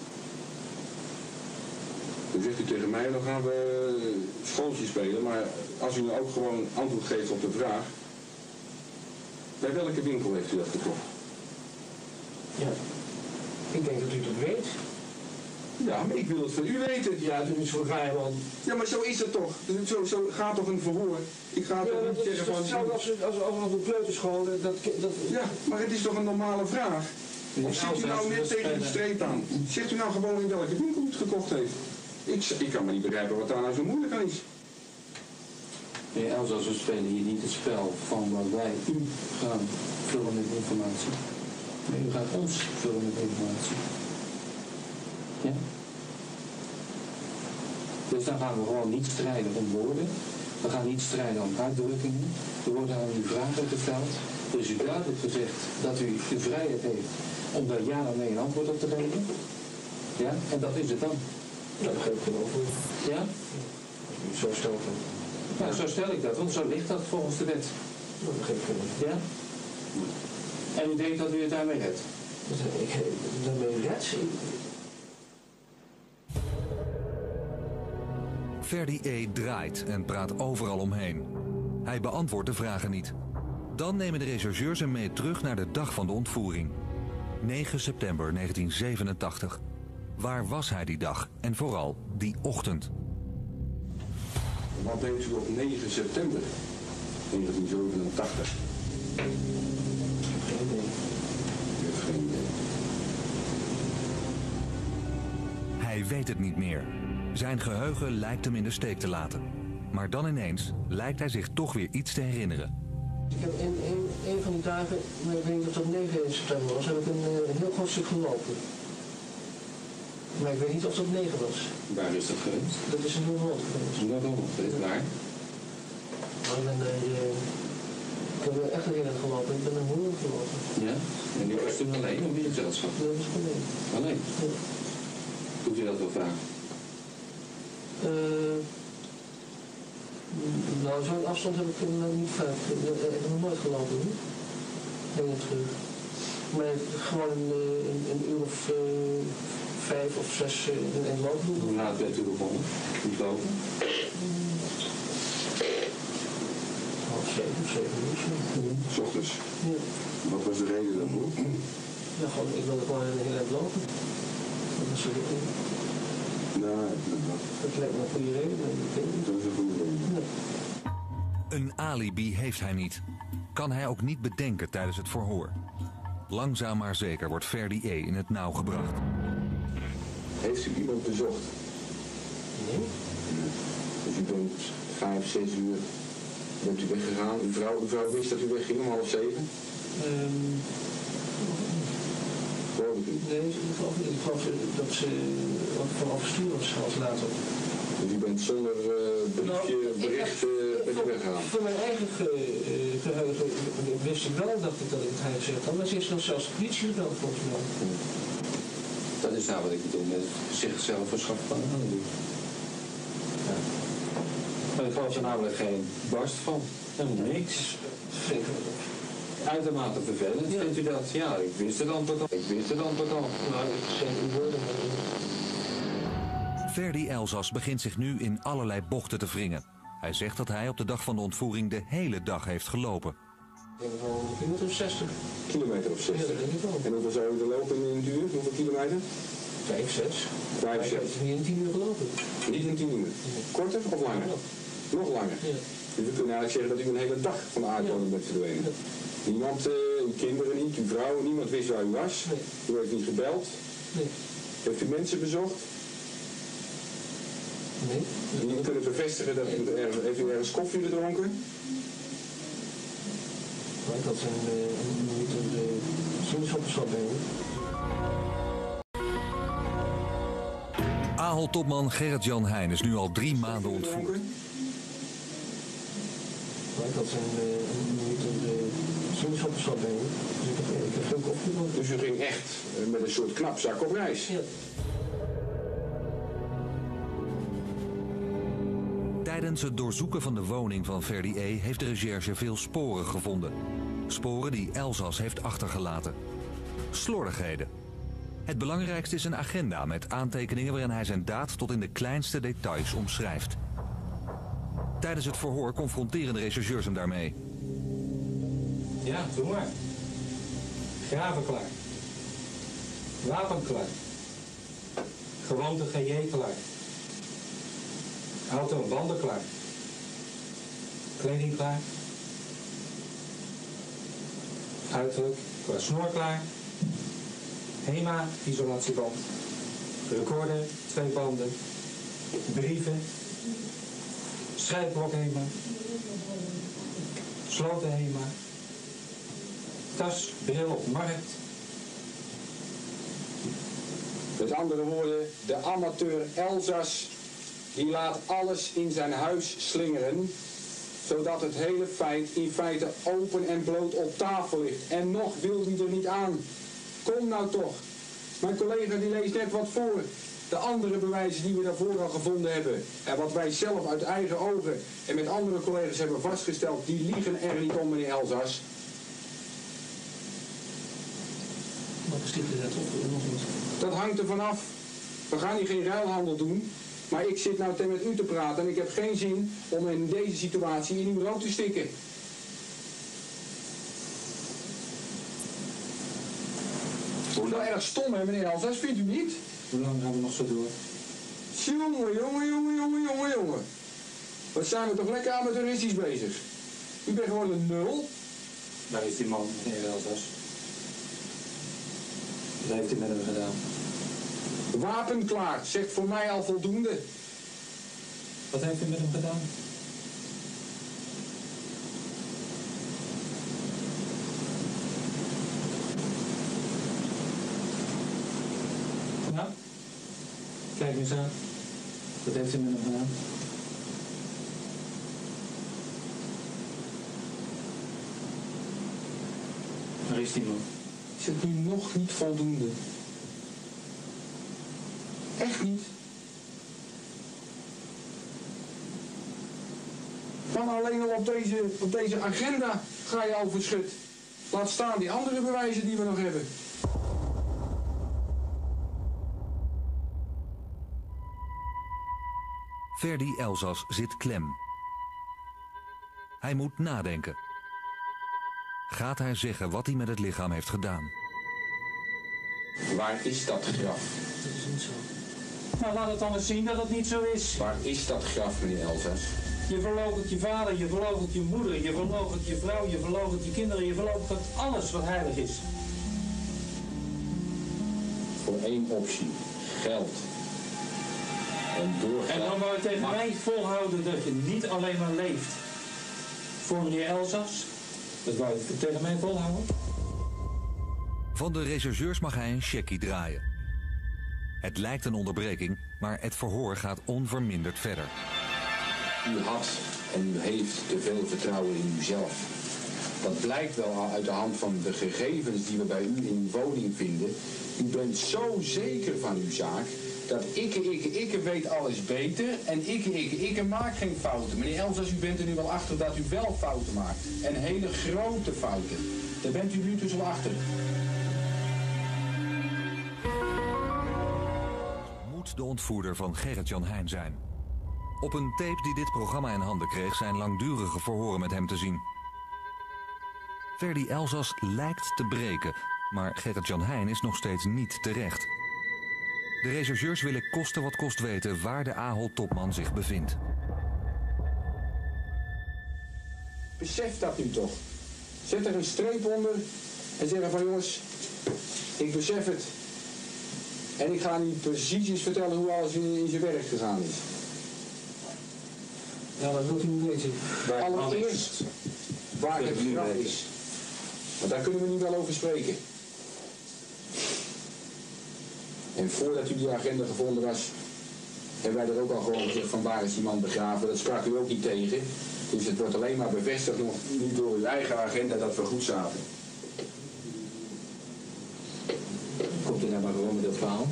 Dan zegt u tegen mij, dan gaan we schooltje spelen, maar als u nou ook gewoon antwoord geeft op de vraag, bij welke winkel heeft u dat gekocht? Ja, ik denk dat u dat weet. Ja, maar ik wil het van u weten. Ja, dat is voor vrij man. Ja, maar zo is het toch. Zo gaat toch een verhoor. Ik ga toch niet zeggen van... Als op een kleuterschool, Ja, maar het is toch een normale vraag? Of zit u nou net tegen de streep aan? Zegt u nou gewoon in welke winkel u het gekocht heeft? Ik kan me niet begrijpen wat daar nou zo moeilijk aan is. Nee, Elzas, we spelen hier niet het spel van wat wij u gaan vullen met informatie. Nee, u gaat ons vullen met informatie. Ja? Dus dan gaan we gewoon niet strijden om woorden. We gaan niet strijden om uitdrukkingen. Er worden aan u vragen gesteld. Er is u duidelijk gezegd dat u de vrijheid heeft om daar ja of nee een antwoord op te geven. Ja? En dat is het dan. Ja, dat geef ik wel voor. Ja? Zo stelt dat. Ja, zo stel ik dat, want zo ligt dat volgens de wet. Dat geef ik wel. Ja? En u denkt dat u het daarmee redt? Daarmee redt? Ferdi E. draait en praat overal omheen. Hij beantwoordt de vragen niet. Dan nemen de rechercheurs hem mee terug naar de dag van de ontvoering. 9 september 1987. Waar was hij die dag en vooral die ochtend? Wat denkt u op 9 september 1987? Geen idee. U heeft geen idee. Hij weet het niet meer. Zijn geheugen lijkt hem in de steek te laten. Maar dan ineens lijkt hij zich toch weer iets te herinneren. Ik heb een van die dagen, maar ik weet niet of dat 9 september was, heb ik een heel groot stuk gelopen. Maar ik weet niet of dat 9 was. Waar is dat geweest? Dat is in Noord-Holland geweest. In Noord-Holland geweest, waar? Maar ik heb echt een hele gelopen. Ik ben een moeilijk gelopen. Ja? En die was toen alleen of in gezelschap? Dat was alleen. Alleen? Ja. Doet u dat wel vaak? Nou, zo'n afstand heb ik niet vaak. Ik heb nog nooit gelopen. Heen en terug. Maar gewoon een uur of 5 of 6 in een loop doen. Hoe laat bent u begonnen? Niet lopen? Half 7 of 7 uur. 'S ochtends? Ja. Wat was de reden daarvoor? Ja, gewoon, ik wilde gewoon een hele eind lopen. Dat was het. Nou, dat lijkt me een goede reden. Dat is een goede reden. Nee. Een alibi heeft hij niet. Kan hij ook niet bedenken tijdens het verhoor. Langzaam maar zeker wordt Ferdi E. in het nauw gebracht. Heeft u iemand bezocht? Nee. Dus u bent 5, 6 uur bent u weggegaan. Uw vrouw wist dat u wegging om 6:30? Geloof ik niet. Nee, ik geloof dat ze van overstuur was als later. Dus u bent zonder bericht bent u weggegaan? Voor mijn eigen geheugen wist ik wel, dacht ik dat ik het hij gezegd had. Maar ze is nog zelfs de politie gebeld volgens mij. Dat is nou wat ik bedoel met zichzelf verschaffen van een alibi. Ja. Maar ik geloof er namelijk geen barst van. Helemaal niks. Uitermate vervelend. Ja. Vindt u dat? Ja, ik wist het antwoord al. Ik wist het antwoord al. Nou, ik zeg uw woorden. Ferdi Elzas begint zich nu in allerlei bochten te wringen. Hij zegt dat hij op de dag van de ontvoering de hele dag heeft gelopen. Ik denk wel een kilometer of 60. Kilometer of 60? Ja, dat denk ik wel. En hoeveel zou u er lopen in een uur? Hoeveel kilometer? 5, 6. 5, 6. Ik heb niet in 10 uur gelopen. Niet in 10 uur? Korter of langer? Nog langer? Ja. Dus we kunnen eigenlijk zeggen dat u een hele dag van de aardbodem bent verdwenen. Ja. Niemand, uw kinderen niet, uw vrouw, niemand wist waar u was. Nee. U heeft niet gebeld. Nee. Heeft u mensen bezocht? Nee. Jullie kunnen bevestigen dat heeft u ergens koffie gedronken? Maar ik had een liter sinaasappelsap bij me. Ahold-topman Gerrit-Jan Heijn is nu al 3 maanden ontvoerd. Maar ik had een liter sinaasappelsap bij me. Dus ik heb geen koffie gedronken. Dus u ging echt met een soort knapzak op reis? Ja. Tijdens het doorzoeken van de woning van Ferdi E. heeft de recherche veel sporen gevonden. Sporen die Elzas heeft achtergelaten. Slordigheden. Het belangrijkste is een agenda met aantekeningen waarin hij zijn daad tot in de kleinste details omschrijft. Tijdens het verhoor confronteren de rechercheurs hem daarmee. Ja, doe maar. Graven klaar. Wapen klaar. Gewoonte GJ klaar. Auto en banden klaar. Kleding klaar. Uiterlijk qua snoer klaar. HEMA, isolatieband. Recorder, 2 banden. Brieven. Schrijfblok HEMA. Sloten HEMA. Tas, bril op markt. Met andere woorden, de amateur Elzas die laat alles in zijn huis slingeren, zodat het hele feit in feite open en bloot op tafel ligt. En nog wil hij er niet aan. Kom nou toch. Mijn collega die leest net wat voor. De andere bewijzen die we daarvoor al gevonden hebben. En wat wij zelf uit eigen ogen en met andere collega's hebben vastgesteld, die liegen er niet om, meneer Elzas. Wat schiet er dat op? Dat hangt er vanaf. We gaan hier geen ruilhandel doen. Maar ik zit nou met u te praten en ik heb geen zin om in deze situatie in uw rood te stikken. Dat is wel erg stom, hè, meneer Elzas, vindt u niet? Hoe lang gaan we nog zo door? Jongen. Wat zijn we toch lekker amateuristisch bezig? U bent gewoon een nul. Daar is die man, meneer Elzas. Wat heeft hij met hem gedaan? Wapen klaar, zegt voor mij al voldoende. Wat heeft u met hem gedaan? Nou, kijk eens aan. Wat heeft u met hem gedaan? Waar is die man? Is het nu nog niet voldoende? Echt niet. Dan alleen al op deze agenda ga je over schut. Laat staan die andere bewijzen die we nog hebben. Ferdi Elzas zit klem. Hij moet nadenken. Gaat hij zeggen wat hij met het lichaam heeft gedaan? Waar is dat graf? Dat is niet zo. Nou, laat het dan eens zien dat het niet zo is. Waar is dat graf, meneer Elzas? Je verloochent je vader, je verloochent je moeder, je verloochent je vrouw, je verloochent je kinderen, je verloochent alles wat heilig is. Voor één optie. Geld. En dan wou je tegen mij volhouden dat je niet alleen maar leeft voor meneer Elzas. Dat wou je tegen mij volhouden. Van de rechercheurs mag hij een checkie draaien. Het lijkt een onderbreking, maar het verhoor gaat onverminderd verder. U had en u heeft te veel vertrouwen in uzelf. Dat blijkt wel al uit de hand van de gegevens die we bij u in uw woning vinden. U bent zo zeker van uw zaak dat ik weet alles beter en ik maak geen fouten. Meneer Elzas, u bent er nu wel achter dat u wel fouten maakt. En hele grote fouten. Daar bent u nu dus wel achter. Moet de ontvoerder van Gerrit-Jan Heijn zijn. Op een tape die dit programma in handen kreeg zijn langdurige verhoren met hem te zien. Ferdi Elzas lijkt te breken, maar Gerrit-Jan Heijn is nog steeds niet terecht. De rechercheurs willen koste wat kost weten waar de Ahold-topman zich bevindt. Besef dat nu toch. Zet er een streep onder en zeg van jongens, ik besef het. En ik ga nu precies eens vertellen hoe alles in zijn werk gegaan is. Ja, dat wilt u niet weten. Allereerst waar het graf is. Want daar kunnen we niet wel over spreken. En voordat u die agenda gevonden was, hebben wij er ook al gewoon gezegd van waar is die man begraven. Dat sprak u ook niet tegen. Dus het wordt alleen maar bevestigd, nog niet door uw eigen agenda, dat we goed zaten. Komt u nou maar gewoon met dat verhaal?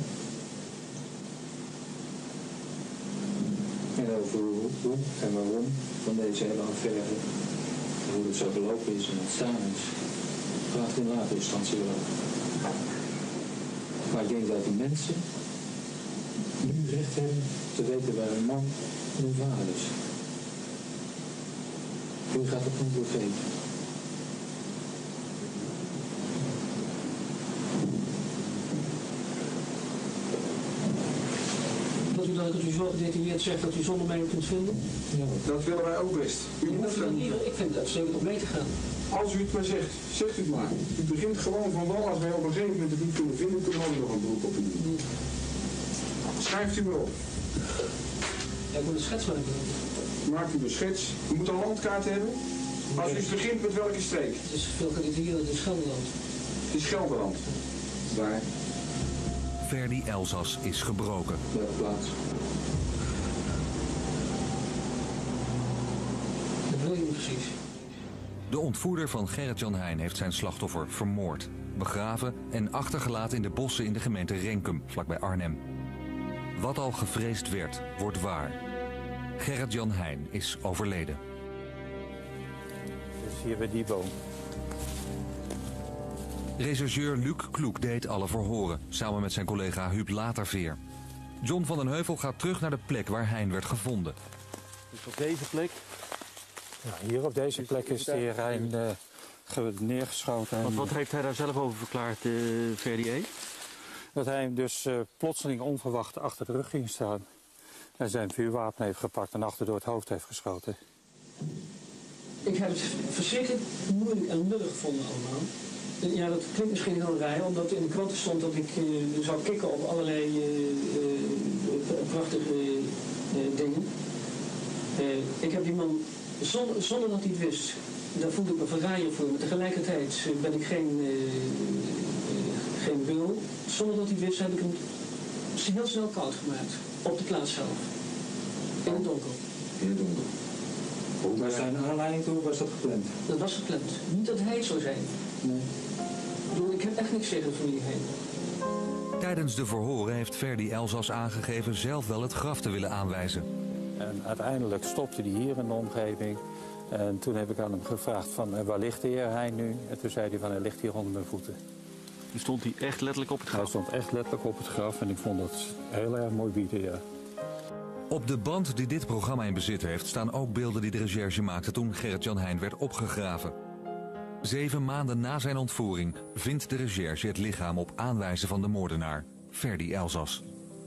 En over hoe en waarom van deze hele affaire, hoe het zo gelopen is en ontstaan is, vraagt in later instantie wel over. Maar ik denk dat de mensen nu recht hebben te weten waar een man en een vader is. U gaat het antwoord geven. Dat u dat ik het u zo gedetailleerd zegt dat u zonder mij ook kunt vinden? Ja. Dat willen wij ook best. Ik vind het uitstekend om mee te gaan. Als u het maar zegt, zegt u het maar. U begint gewoon van wal. Als wij op een gegeven moment het niet kunnen vinden, kunnen we ook nog een beroep op u doen. Schrijft u maar op. Ja, ik moet een schets maken. Maakt u een schets. U moet een landkaart hebben. Als u begint met welke streek? Het is veel gedetailleerder, het is Gelderland. Het is Gelderland. Daar. Verdi Elzas is gebroken. Welke plaats? Dat weet ik niet precies. De ontvoerder van Gerrit-Jan Heijn heeft zijn slachtoffer vermoord, begraven en achtergelaten in de bossen in de gemeente Renkum, vlakbij Arnhem. Wat al gevreesd werd, wordt waar. Gerrit-Jan Heijn is overleden. Dus hier bij die boom. Rechercheur Luc Kloek deed alle verhoren, samen met zijn collega Huub Laterveer. John van den Heuvel gaat terug naar de plek waar Heijn werd gevonden. Dus op deze plek? Ja, hier op deze plek is de heer Heijn neergeschoten. Want wat heeft hij daar zelf over verklaard, Verdi E? Dat hij hem dus plotseling onverwacht achter de rug ging staan. En zijn vuurwapen heeft gepakt en achter door het hoofd heeft geschoten. Ik heb het verschrikkelijk moeilijk en lullig gevonden allemaal. Ja, dat klinkt misschien heel raar, omdat in de kranten stond dat ik zou kikken op allerlei prachtige dingen. Ik heb die man, zonder dat hij het wist, daar voelde ik me verraaier voor, maar tegelijkertijd ben ik geen wil. Zonder dat hij het wist heb ik hem heel snel koud gemaakt, op de plaats zelf. In het donker. In het donker. Hoe was zijn aanleiding toe? Was dat gepland? Dat was gepland. Niet dat hij het zou zijn. Nee. Ik heb echt niks tegen de familie heen. Tijdens de verhoren heeft Verdi Elzas aangegeven zelf wel het graf te willen aanwijzen. En uiteindelijk stopte hij hier in de omgeving. En toen heb ik aan hem gevraagd van waar ligt de heer Heijn nu? En toen zei hij van hij ligt hier onder mijn voeten. Die stond hij echt letterlijk op het graf? Hij stond echt letterlijk op het graf en ik vond dat heel erg mooi bieden, ja. Op de band die dit programma in bezit heeft staan ook beelden die de recherche maakte toen Gerrit-Jan Heijn werd opgegraven. 7 maanden na zijn ontvoering vindt de recherche het lichaam op aanwijzen van de moordenaar, Verdi Elzas.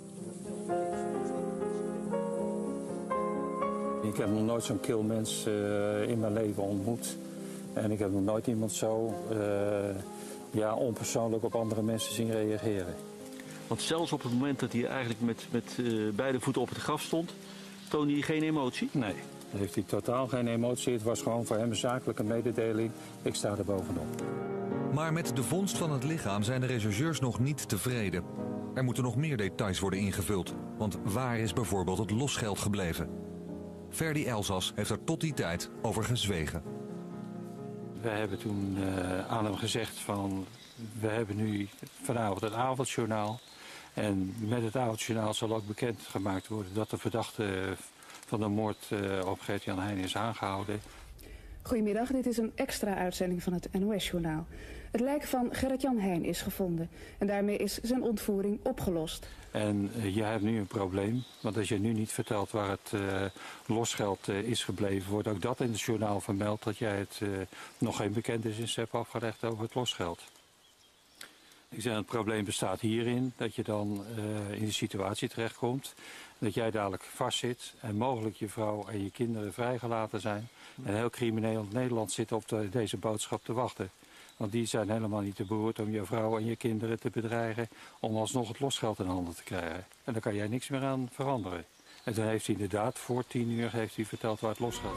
Ik heb nog nooit zo'n kil mens in mijn leven ontmoet. En ik heb nog nooit iemand zo onpersoonlijk op andere mensen zien reageren. Want zelfs op het moment dat hij eigenlijk met beide voeten op het graf stond, toonde hij geen emotie? Nee, daar heeft hij totaal geen emotie. Het was gewoon voor hem een zakelijke mededeling. Ik sta er bovenop. Maar met de vondst van het lichaam zijn de rechercheurs nog niet tevreden. Er moeten nog meer details worden ingevuld. Want waar is bijvoorbeeld het losgeld gebleven? Verdi Elzas heeft er tot die tijd over gezwegen. We hebben toen aan hem gezegd van, we hebben nu vanavond het avondjournaal. En met het avondjournaal zal ook bekendgemaakt worden dat de verdachte van de moord op Gerrit-Jan Heijn is aangehouden. Goedemiddag, dit is een extra uitzending van het NOS-journaal. Het lijk van Gerrit-Jan Heijn is gevonden en daarmee is zijn ontvoering opgelost. En je hebt nu een probleem, want als je nu niet vertelt waar het losgeld is gebleven, wordt ook dat in het journaal vermeld dat jij het nog geen bekentenis hebt afgelegd over het losgeld. Ik zeg, het probleem bestaat hierin dat je dan in de situatie terechtkomt dat jij dadelijk vastzit en mogelijk je vrouw en je kinderen vrijgelaten zijn. En heel crimineel Nederland zit op deze boodschap te wachten. Want die zijn helemaal niet te beroerd om je vrouw en je kinderen te bedreigen om alsnog het losgeld in handen te krijgen. En daar kan jij niks meer aan veranderen. En toen heeft hij inderdaad voor 10 uur heeft hij verteld waar het losgeld.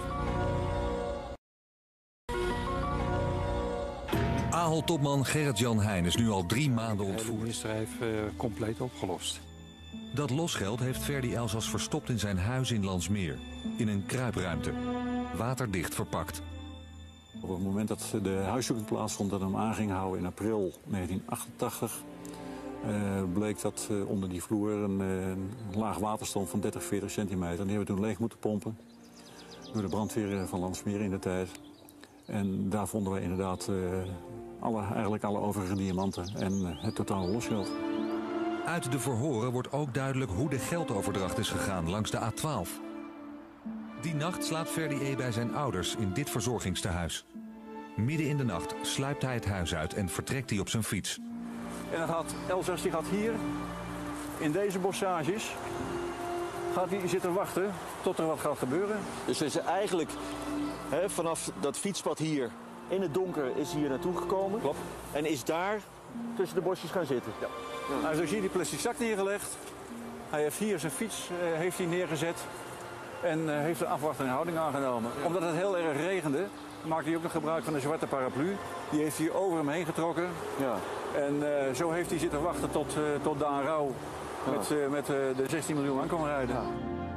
Ahold-topman Gerrit-Jan Heijn is nu al 3 maanden ontvoerd. Het misdrijf compleet opgelost. Dat losgeld heeft Ferdy Elzas verstopt in zijn huis in Landsmeer. In een kruipruimte. Waterdicht verpakt. Op het moment dat de huiszoeking plaatsvond dat hem aan ging houden in april 1988... bleek dat onder die vloer een laag water stond van 30, 40 centimeter. Die hebben we toen leeg moeten pompen. Door de brandweer van Landsmeer in de tijd. En daar vonden we inderdaad eigenlijk alle overige diamanten en het totale losgeld. Uit de verhoren wordt ook duidelijk hoe de geldoverdracht is gegaan langs de A12. Die nacht slaapt Ferdy E. bij zijn ouders in dit verzorgingstehuis. Midden in de nacht sluipt hij het huis uit en vertrekt hij op zijn fiets. En dan gaat Elzas die gaat hier, in deze bossages, gaat hij zitten wachten tot er wat gaat gebeuren. Dus is eigenlijk vanaf dat fietspad hier, in het donker, is hij hier naartoe gekomen. Klopt. En is daar tussen de bosjes gaan zitten. Ja. Hij heeft dus hier die plastic zak neergelegd. Hij heeft hier zijn fiets heeft hij neergezet. En heeft een afwachtende houding aangenomen. Omdat het heel erg regende, maakte hij ook nog gebruik van een zwarte paraplu. Die heeft hij over hem heen getrokken. Ja. En zo heeft hij zitten wachten tot Daan Rauw met de 16 miljoen aan kon rijden. Ja.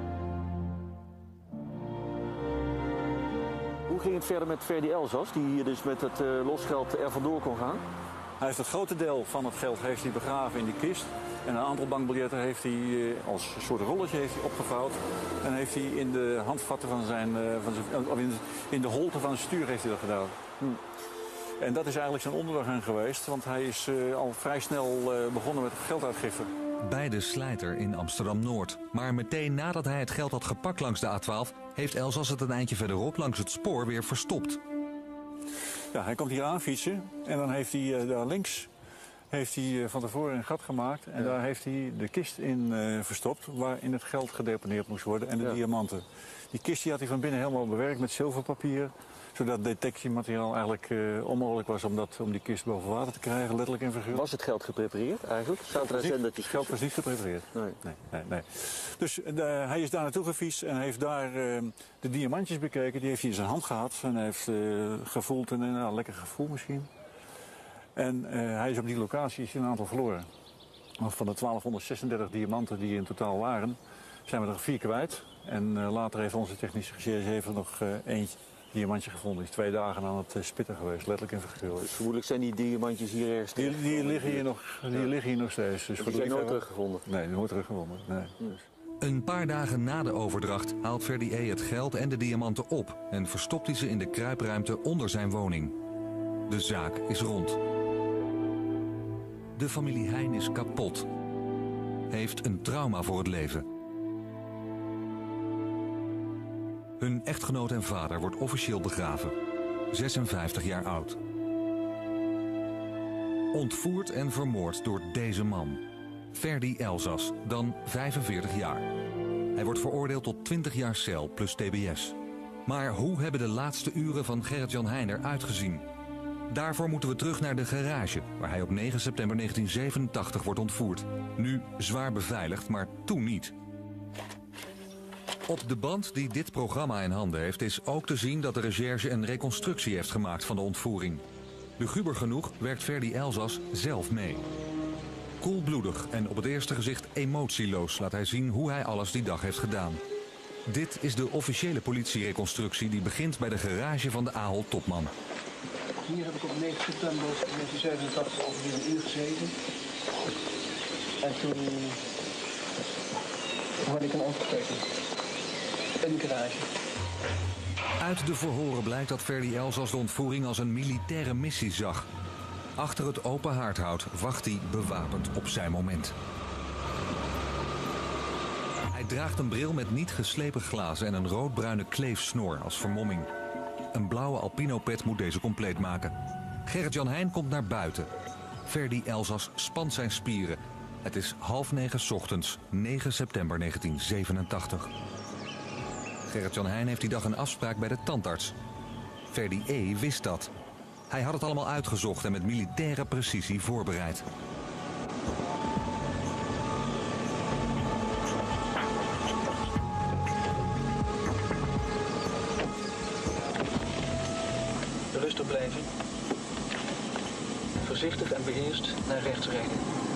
Hoe ging het verder met Ferdy Elzas, die hier dus met het losgeld er vandoor kon gaan? Hij heeft het grote deel van het geld heeft hij begraven in die kist. En een aantal bankbiljetten heeft hij als een soort rolletje heeft hij opgevouwd. En heeft hij in de handvatten in de holte van zijn stuur heeft hij dat gedaan. En dat is eigenlijk zijn ondergang geweest, want hij is al vrij snel begonnen met gelduitgifte. Bij de Slijter in Amsterdam-Noord. Maar meteen nadat hij het geld had gepakt langs de A12... heeft Elzas het een eindje verderop langs het spoor weer verstopt. Ja, hij komt hier aan fietsen en dan heeft hij daar links van tevoren een gat gemaakt. En daar heeft hij de kist in verstopt waarin het geld gedeponeerd moest worden en de diamanten. Die kist die had hij van binnen helemaal bewerkt met zilverpapier. Zodat detectiemateriaal eigenlijk onmogelijk was om die kist boven water te krijgen, letterlijk en figuurlijk. Was het geld geprepareerd eigenlijk? Het geld was niet geprepareerd. Nee. Dus hij is daar naartoe gefietst en heeft daar de diamantjes bekeken. Die heeft hij in zijn hand gehad en heeft gevoeld en een lekker gevoel misschien. En hij is op die locatie een aantal verloren. Van de 1236 diamanten die in totaal waren, zijn we er 4 kwijt. En later heeft onze technische recherche nog eentje diamantje gevonden. Die is 2 dagen aan het spitten geweest, letterlijk en figuurlijk. Dus vermoedelijk zijn die diamantjes hier ergens die liggen hier nog steeds. Dus die zijn nooit teruggevonden? Nee, nooit teruggevonden. Nee. Een paar dagen na de overdracht haalt Ferdy E. het geld en de diamanten op... en verstopt hij ze in de kruipruimte onder zijn woning. De zaak is rond. De familie Heijn is kapot. Heeft een trauma voor het leven. Hun echtgenoot en vader wordt officieel begraven. 56 jaar oud. Ontvoerd en vermoord door deze man. Ferdy Elzas, dan 45 jaar. Hij wordt veroordeeld tot 20 jaar cel plus tbs. Maar hoe hebben de laatste uren van Gerrit-Jan Heijn eruit gezien? Daarvoor moeten we terug naar de garage, waar hij op 9 september 1987 wordt ontvoerd. Nu zwaar beveiligd, maar toen niet. Op de band die dit programma in handen heeft is ook te zien dat de recherche een reconstructie heeft gemaakt van de ontvoering. Luguber genoeg werkt Ferdy Elzas zelf mee. Koelbloedig en op het eerste gezicht emotieloos laat hij zien hoe hij alles die dag heeft gedaan. Dit is de officiële politiereconstructie die begint bij de garage van de Ahold-topman. Hier heb ik op 9 september 1987 ongeveer een uur gezeten. En toen hoorde ik een ontploffing in de garage. Uit de verhoren blijkt dat Ferdy Elzas de ontvoering als een militaire missie zag. Achter het open haardhout wacht hij bewapend op zijn moment. Hij draagt een bril met niet geslepen glazen en een roodbruine kleefsnor als vermomming. Een blauwe alpinopet moet deze compleet maken. Gerrit-Jan Heijn komt naar buiten. Ferdy Elzas spant zijn spieren. Het is 8:30 ochtends, 9 september 1987. Gerrit-Jan Heijn heeft die dag een afspraak bij de tandarts. Ferdy E. wist dat. Hij had het allemaal uitgezocht en met militaire precisie voorbereid. te blijven. Voorzichtig en beheerst naar rechts rijden.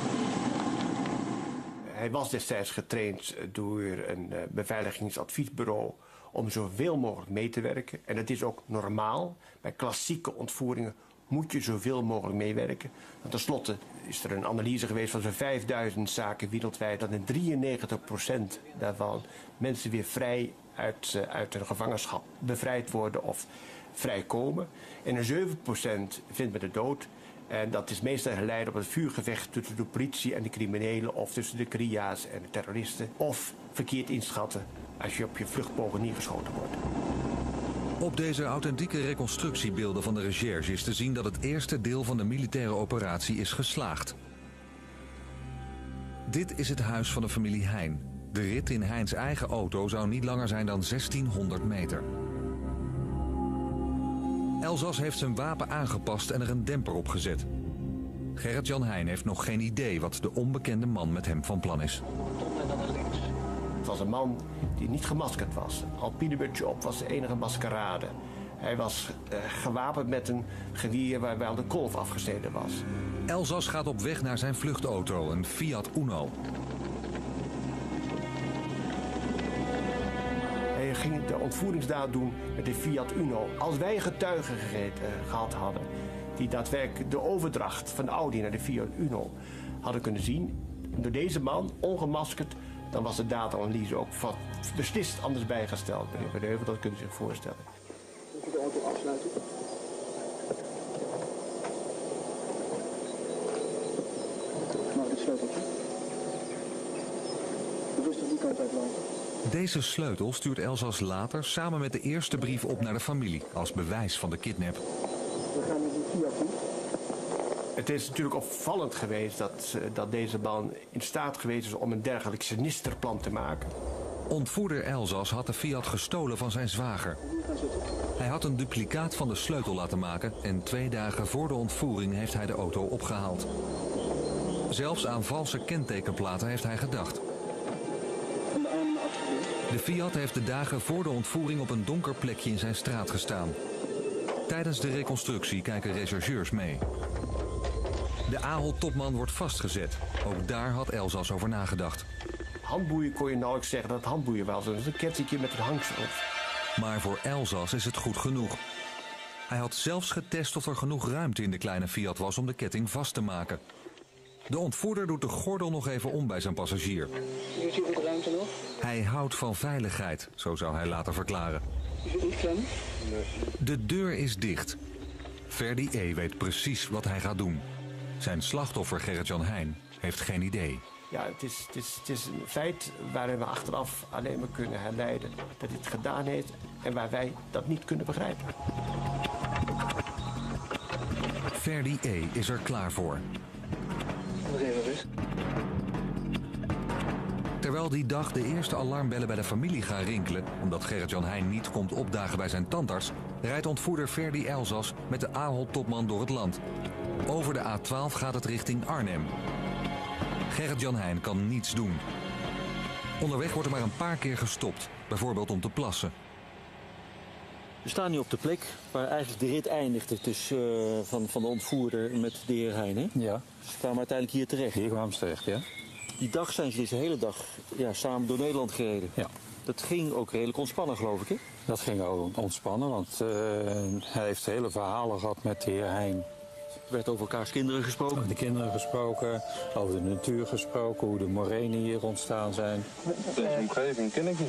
Hij was destijds getraind door een beveiligingsadviesbureau om zoveel mogelijk mee te werken. En dat is ook normaal. Bij klassieke ontvoeringen moet je zoveel mogelijk meewerken. En tenslotte is er een analyse geweest van zo'n 5000 zaken wereldwijd, dat in 93% daarvan mensen weer vrij uit hun gevangenschap bevrijd worden of vrijkomen. En in 7% vindt men de dood. En dat is meestal geleid op het vuurgevecht tussen de politie en de criminelen, of tussen de kria's en de terroristen, of verkeerd inschatten als je op je vluchtbogen neergeschoten wordt. Op deze authentieke reconstructiebeelden van de recherche is te zien dat het eerste deel van de militaire operatie is geslaagd. Dit is het huis van de familie Heijn. De rit in Heijns eigen auto zou niet langer zijn dan 1600 meter. Elzas heeft zijn wapen aangepast en er een demper op gezet. Gerrit-Jan Heijn heeft nog geen idee wat de onbekende man met hem van plan is. Het was een man die niet gemaskerd was. Alpinemutsje op was de enige maskerade. Hij was gewapend met een geweer waarbij al de kolf afgesneden was. Elzas gaat op weg naar zijn vluchtauto, een Fiat Uno. Hij ging de ontvoeringsdaad doen met de Fiat Uno. Als wij getuigen gehad hadden die daadwerkelijk de overdracht van de Audi naar de Fiat Uno hadden kunnen zien, door deze man, ongemaskerd, dan was de data-analyse ook beslist anders bijgesteld. Meneer Verheuvel, dat kunt u zich voorstellen. Moet u de auto afsluiten? Mag ik het sleuteltje? Rustig die kant uitlopen. Deze sleutel stuurt Elzas later samen met de eerste brief op naar de familie als bewijs van de kidnap. We gaan met die Fiat doen. Het is natuurlijk opvallend geweest dat deze man in staat geweest is om een dergelijk sinister plan te maken. Ontvoerder Elzas had de Fiat gestolen van zijn zwager. Hij had een duplicaat van de sleutel laten maken en 2 dagen voor de ontvoering heeft hij de auto opgehaald. Zelfs aan valse kentekenplaten heeft hij gedacht. De Fiat heeft de dagen voor de ontvoering op een donker plekje in zijn straat gestaan. Tijdens de reconstructie kijken rechercheurs mee. De Ahold-topman wordt vastgezet. Ook daar had Elzas over nagedacht. Handboeien kon je nauwelijks zeggen dat het handboeien was. Dat is een kettingje met een hangsel. Maar voor Elzas is het goed genoeg. Hij had zelfs getest of er genoeg ruimte in de kleine Fiat was om de ketting vast te maken. De ontvoerder doet de gordel nog even om bij zijn passagier. Is hier ook ruimte nog? Hij houdt van veiligheid, zo zou hij later verklaren. Is het niet klem? De deur is dicht. Ferdi E. weet precies wat hij gaat doen. Zijn slachtoffer Gerrit-Jan Heijn heeft geen idee. Ja, het is een feit waarin we achteraf alleen maar kunnen herleiden dat hij het gedaan heeft en waar wij dat niet kunnen begrijpen. Ferdi E. is er klaar voor. Nog even rust. Terwijl die dag de eerste alarmbellen bij de familie gaan rinkelen, omdat Gerrit-Jan Heijn niet komt opdagen bij zijn tandarts, rijdt ontvoerder Ferdi Elzas met de Ahold-topman door het land. Over de A12 gaat het richting Arnhem. Gerrit-Jan Heijn kan niets doen. Onderweg wordt er maar een paar keer gestopt, bijvoorbeeld om te plassen. We staan nu op de plek waar eigenlijk de rit eindigde van de ontvoerder met de heer Heijn, hè? Ja. Ze kwamen uiteindelijk hier terecht. Hier kwamen ze terecht, ja. Die dag zijn ze deze hele dag samen door Nederland gereden. Ja. Dat ging ook redelijk ontspannen, geloof ik, hè? Dat ging ook ontspannen, want hij heeft hele verhalen gehad met de heer Heijn. Er werd over elkaars kinderen gesproken. Over de kinderen gesproken, over de natuur gesproken, hoe de morenen hier ontstaan zijn. Deze omgeving ken ik niet.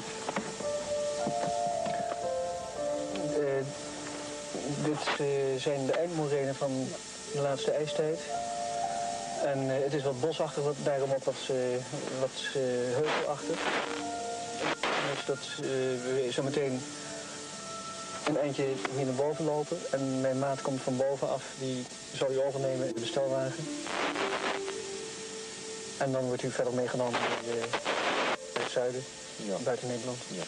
Dit zijn de eindmorenen van de laatste ijstijd. En het is wat bosachtig, daarom ook wat heuvelachtig. Dus dat we zo meteen een eindje hier naar boven lopen. En mijn maat komt van bovenaf, die zal u overnemen in de bestelwagen. En dan wordt u verder meegenomen naar het zuiden, buiten Nederland. Ja.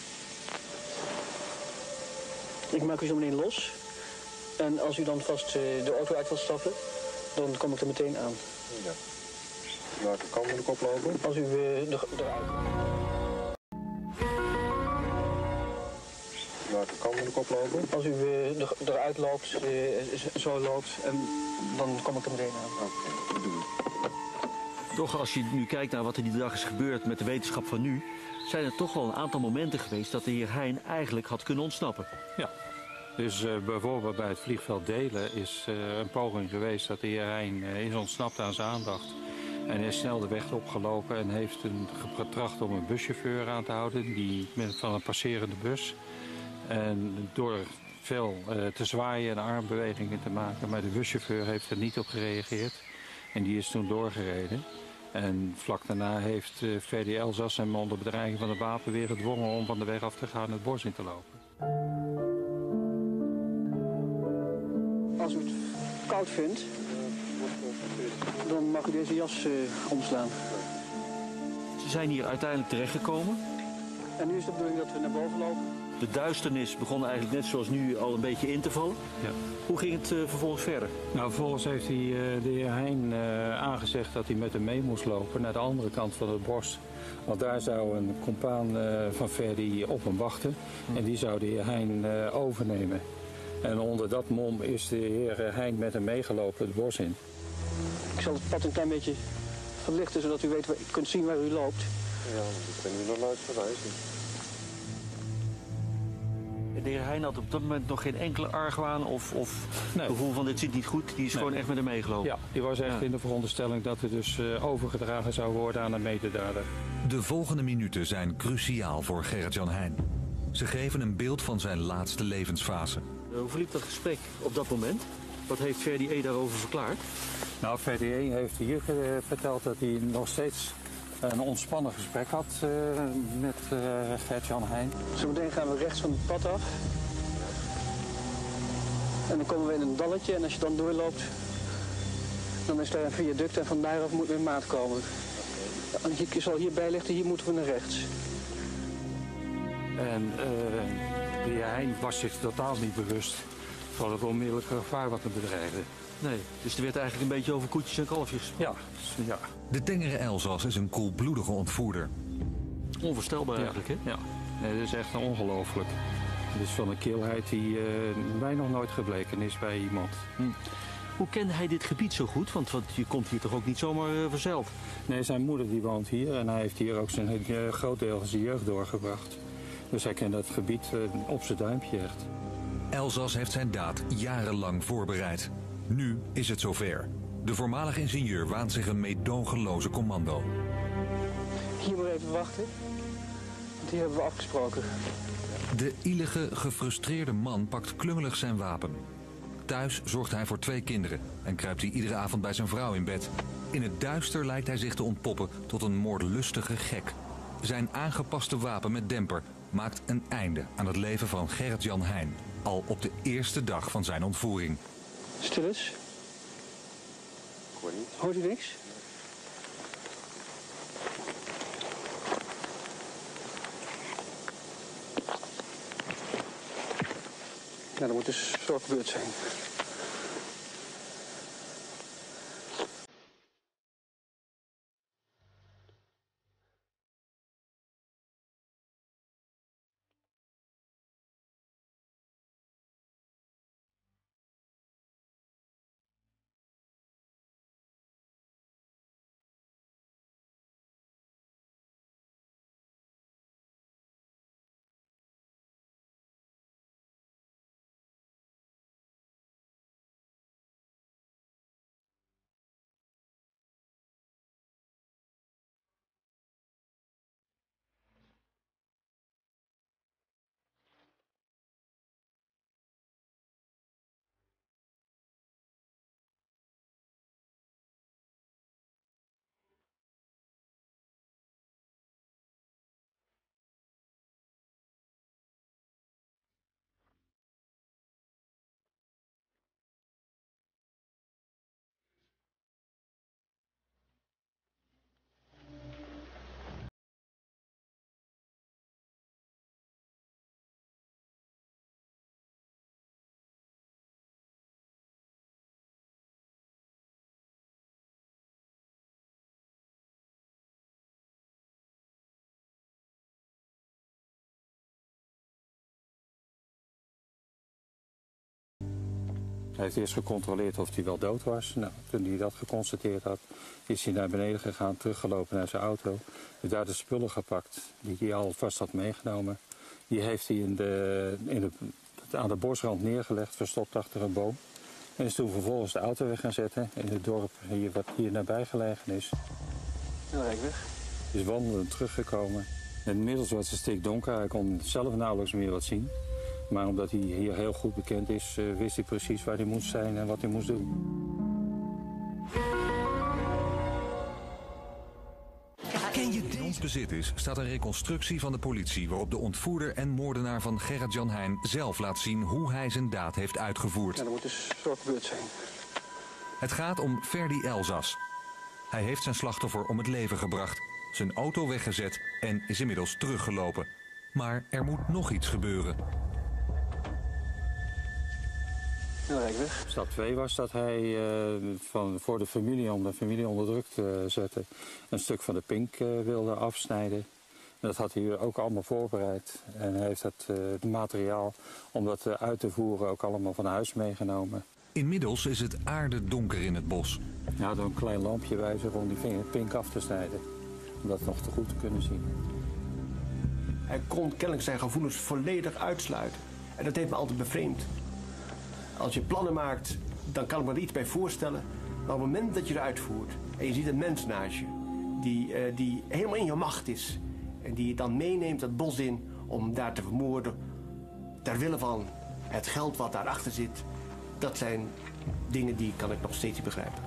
Ik maak u zo meteen los. En als u dan vast de auto uit wilt stappen, dan kom ik er meteen aan. Ja. Welke kant moet ik oplopen? Als u eruit. welke kant moet ik oplopen? Als u eruit loopt, zo loopt, en dan kom ik er meteen aan. Oké, doe het. Toch, als je nu kijkt naar wat er die dag is gebeurd met de wetenschap van nu, zijn er toch wel een aantal momenten geweest dat de heer Heijn eigenlijk had kunnen ontsnappen. Ja, dus bijvoorbeeld bij het vliegveld Delen is een poging geweest dat de heer Heijn is ontsnapt aan zijn aandacht. En hij is snel de weg opgelopen en heeft getracht om een buschauffeur aan te houden van een passerende bus. En door veel te zwaaien en armbewegingen te maken, maar de buschauffeur heeft er niet op gereageerd. En die is toen doorgereden. En vlak daarna heeft Ferdy Elzas hem onder bedreiging van een wapen weer gedwongen om van de weg af te gaan het bos in te lopen. Als u het koud vindt, dan mag u deze jas omslaan. Ze zijn hier uiteindelijk terechtgekomen. En nu is de bedoeling dat we naar boven lopen. De duisternis begon eigenlijk net zoals nu al een beetje in te vallen. Ja. Hoe ging het vervolgens verder? Nou, vervolgens heeft de heer Heijn aangezegd dat hij met hem mee moest lopen naar de andere kant van het bos. Want daar zou een compaan van Ferdy op hem wachten. En die zou de heer Heijn overnemen. En onder dat mom is de heer Heijn met hem meegelopen het bos in. Ik zal het pad een klein beetje verlichten, zodat u kunt zien waar u loopt. Ja, want ik ben nu nog nooit geweest. De heer Heijn had op dat moment nog geen enkele argwaan of gevoel van dit zit niet goed. Die is gewoon echt met hem meegelopen. Ja, die was echt in de veronderstelling dat het dus overgedragen zou worden aan een mededader. De volgende minuten zijn cruciaal voor Gerrit-Jan Heijn. Ze geven een beeld van zijn laatste levensfase. Hoe verliep dat gesprek op dat moment? Wat heeft Ferdy E. daarover verklaard? Nou, Ferdy E. heeft hier verteld dat hij nog steeds een ontspannen gesprek had met Gerrit-Jan Heijn. Zometeen gaan we rechts van het pad af. En dan komen we in een dalletje en als je dan doorloopt, dan is daar een viaduct en van daaraf moet een maat komen. Je zal hierbij lichten, hier moeten we naar rechts. En de heer Heijn was zich totaal niet bewust van het onmiddellijke gevaar wat hem bedreigde. Nee, dus er werd eigenlijk een beetje over koetjes en kalfjes gesproken. Ja. De tengere Elzas is een koelbloedige ontvoerder. Onvoorstelbaar eigenlijk, hè? Ja, nee, dat is echt ongelooflijk. Het is van een kilheid die mij nog nooit gebleken is bij iemand. Hoe kende hij dit gebied zo goed? Want je komt hier toch ook niet zomaar vanzelf? Nee, zijn moeder die woont hier en hij heeft hier ook zijn groot deel van zijn jeugd doorgebracht. Dus hij kent het gebied op zijn duimpje echt. Elzas heeft zijn daad jarenlang voorbereid. Nu is het zover. De voormalige ingenieur waant zich een meedogenloze commando. Hier maar even wachten, want hier hebben we afgesproken. De ielige, gefrustreerde man pakt klungelig zijn wapen. Thuis zorgt hij voor 2 kinderen en kruipt hij iedere avond bij zijn vrouw in bed. In het duister lijkt hij zich te ontpoppen tot een moordlustige gek. Zijn aangepaste wapen met demper maakt een einde aan het leven van Gerrit-Jan Heijn. Al op de eerste dag van zijn ontvoering. Stil eens. Hoort u niks? Nou, dat moet dus zo gebeurd zijn. Hij heeft eerst gecontroleerd of hij wel dood was. Nou, toen hij dat geconstateerd had, is hij naar beneden gegaan, teruggelopen naar zijn auto. Heeft daar de spullen gepakt die hij alvast had meegenomen. Die heeft hij aan de bosrand neergelegd, verstopt achter een boom. En is toen vervolgens de auto weg gaan zetten in het dorp wat hier nabij gelegen is. En rijd weg. Is wandelend teruggekomen. Inmiddels was het stikdonker, hij kon zelf nauwelijks meer wat zien. Maar omdat hij hier heel goed bekend is, wist hij precies waar hij moest zijn en wat hij moest doen. In ons bezit is staat een reconstructie van de politie waarop de ontvoerder en moordenaar van Gerrit-Jan Heijn zelf laat zien hoe hij zijn daad heeft uitgevoerd. Ja, dat moet dus zo gebeurd zijn. Het gaat om Ferdy Elzas. Hij heeft zijn slachtoffer om het leven gebracht, zijn auto weggezet en is inmiddels teruggelopen. Maar er moet nog iets gebeuren. Stap 2 was dat hij voor de familie, om de familie onder druk te zetten, een stuk van de pink wilde afsnijden. En dat had hij ook allemaal voorbereid. En hij heeft het materiaal om dat uit te voeren ook allemaal van huis meegenomen. Inmiddels is het aardedonker in het bos. Hij had een klein lampje bij zich om die pink af te snijden. Om dat nog te goed te kunnen zien. Hij kon kennelijk zijn gevoelens volledig uitsluiten. En dat heeft me altijd bevreemd. Als je plannen maakt, dan kan ik me er iets bij voorstellen. Maar op het moment dat je het uitvoert en je ziet een mens naast je die helemaal in je macht is. En die je dan meeneemt het bos in om daar te vermoorden. Ter wille van het geld wat daarachter zit. Dat zijn dingen die kan ik nog steeds niet begrijpen.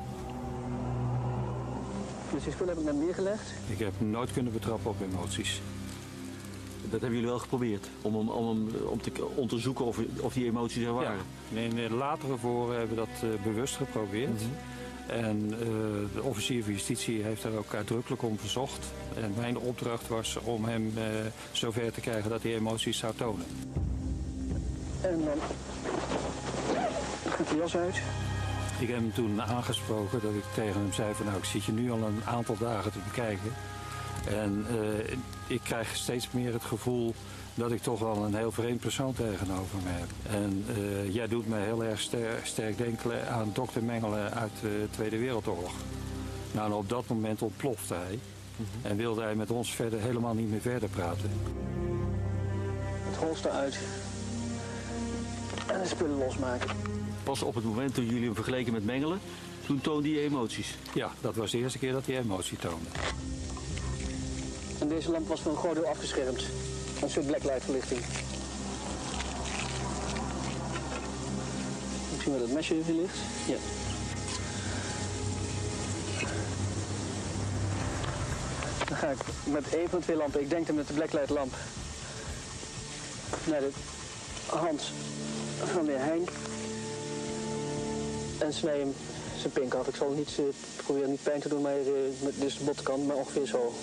Dus je spullen heb ik naar neergelegd? Ik heb hem nooit kunnen betrappen op emoties. Dat hebben jullie wel geprobeerd, om te onderzoeken of die emoties er waren? Ja, in latere voren hebben we dat bewust geprobeerd. En de officier van justitie heeft daar ook uitdrukkelijk om verzocht. En mijn opdracht was om hem zover te krijgen dat hij emoties zou tonen. En dan gaat de jas uit. Ik heb hem toen aangesproken dat ik tegen hem zei van nou, ik zit je nu al een aantal dagen te bekijken. En ik krijg steeds meer het gevoel dat ik toch wel een heel vreemd persoon tegenover me heb. En jij doet me heel erg sterk denken aan dokter Mengele uit de Tweede Wereldoorlog. Nou, en op dat moment ontplofte hij. En wilde hij met ons helemaal niet meer verder praten. Het holster uit. En de spullen losmaken. Pas op het moment toen jullie hem vergeleken met Mengele, toen toonde hij emoties? Ja, dat was de eerste keer dat hij emotie toonde. En deze lamp was voor een groot deel afgeschermd. Een soort blacklight verlichting. Ik zie waar dat mesje even ligt. Ja. Dan ga ik met één van de twee lampen, ik denk dan met de blacklight lamp, naar de hand van de heer Heijn. En snij hem zijn pink af. Ik zal niet proberen niet pijn te doen, maar met dus de botkant, maar ongeveer zo.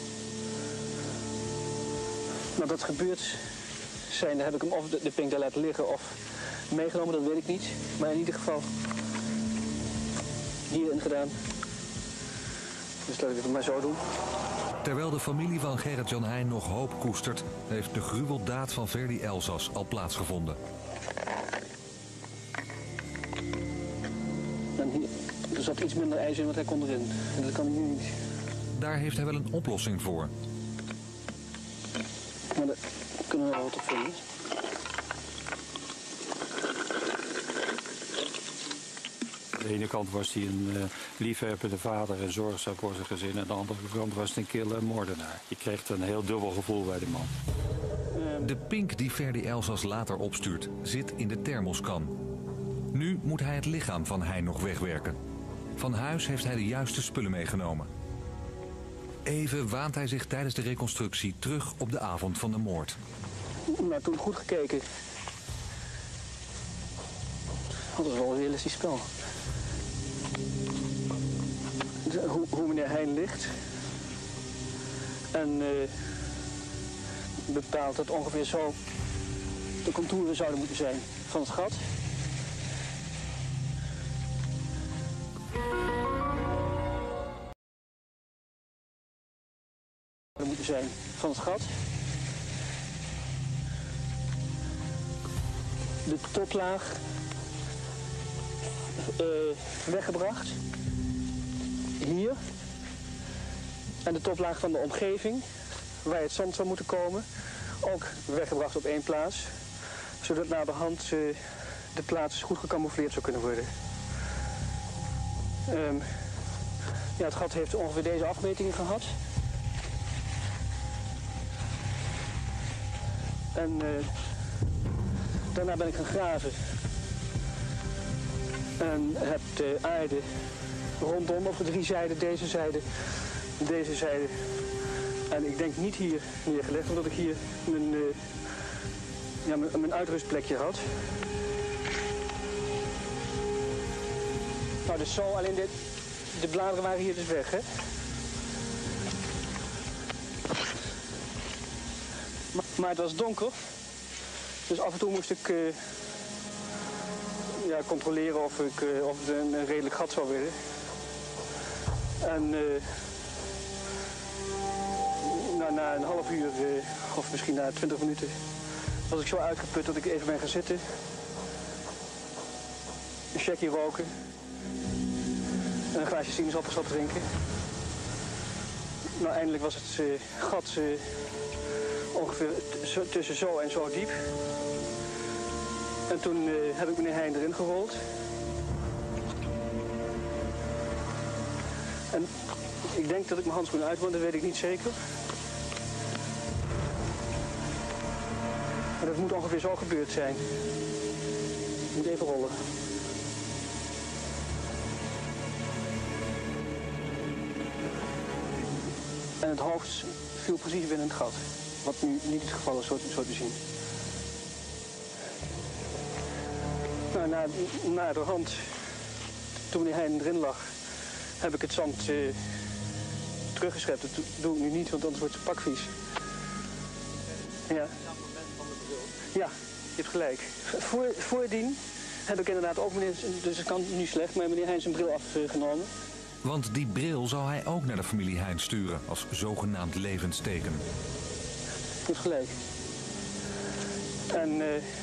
Nou, dat gebeurt zijn, dan heb ik hem of de pink daar laten liggen of meegenomen, dat weet ik niet. Maar in ieder geval hierin gedaan. Dus laat ik het maar zo doen. Terwijl de familie van Gerrit-Jan Heijn nog hoop koestert, heeft de gruweldaad van Ferdy Elzas al plaatsgevonden. En hier, er zat iets minder ijzer in, want hij kon erin. En dat kan ik nu niet. Daar heeft hij wel een oplossing voor. Maar daar kunnen we wel wat op vinden. Aan de ene kant was hij een liefhebbende vader en zorgzaam voor zijn gezin. En aan de andere kant was hij een killer moordenaar. Je kreeg een heel dubbel gevoel bij die man. De pink die Ferdy Elzas later opstuurt, zit in de thermoskan. Nu moet hij het lichaam van Heijn nog wegwerken. Van huis heeft hij de juiste spullen meegenomen. Even waant hij zich tijdens de reconstructie terug op de avond van de moord. Nou, toen goed gekeken. Dat is wel een realistisch spel. Hoe meneer Heijn ligt. En bepaalt dat ongeveer zo de contouren zouden moeten zijn van het gat. Moeten zijn van het gat. De toplaag weggebracht. Hier. En de toplaag van de omgeving, waar het zand zou moeten komen, ook weggebracht op één plaats. Zodat naar de hand de plaats goed gecamoufleerd zou kunnen worden. Ja, het gat heeft ongeveer deze afmetingen gehad. En daarna ben ik gaan graven. En heb de aarde rondom op de 3 zijden, deze zijde. En ik denk niet hier neergelegd, omdat ik hier mijn uitrustplekje had. Nou, dus zo, alleen de bladeren waren hier dus weg, hè. Maar het was donker, dus af en toe moest ik controleren of het een redelijk gat zou worden. En na een half uur, of misschien na 20 minuten, was ik zo uitgeput dat ik even ben gaan zitten. Een checkie roken. En een glaasje sinaasappelsap drinken. Nou, eindelijk was het gat ongeveer tussen zo en zo diep. En toen heb ik meneer Heijn erin gerold. En ik denk dat ik mijn handschoenen uit moet, dat weet ik niet zeker. Maar dat moet ongeveer zo gebeurd zijn. Ik moet even rollen. En het hoofd viel precies binnen het gat. Wat nu niet het geval is, zo te zien. Nou, na de hand, toen meneer Heijn erin lag, heb ik het zand teruggeschept. Dat doe ik nu niet, want anders wordt het pakvies. Ja. Ja, je hebt gelijk. Voordien heb ik inderdaad ook meneer, dus het kan nu slecht, maar meneer Heijn zijn bril afgenomen. Want die bril zou hij ook naar de familie Heijn sturen als zogenaamd levensteken. Je hebt gelijk. En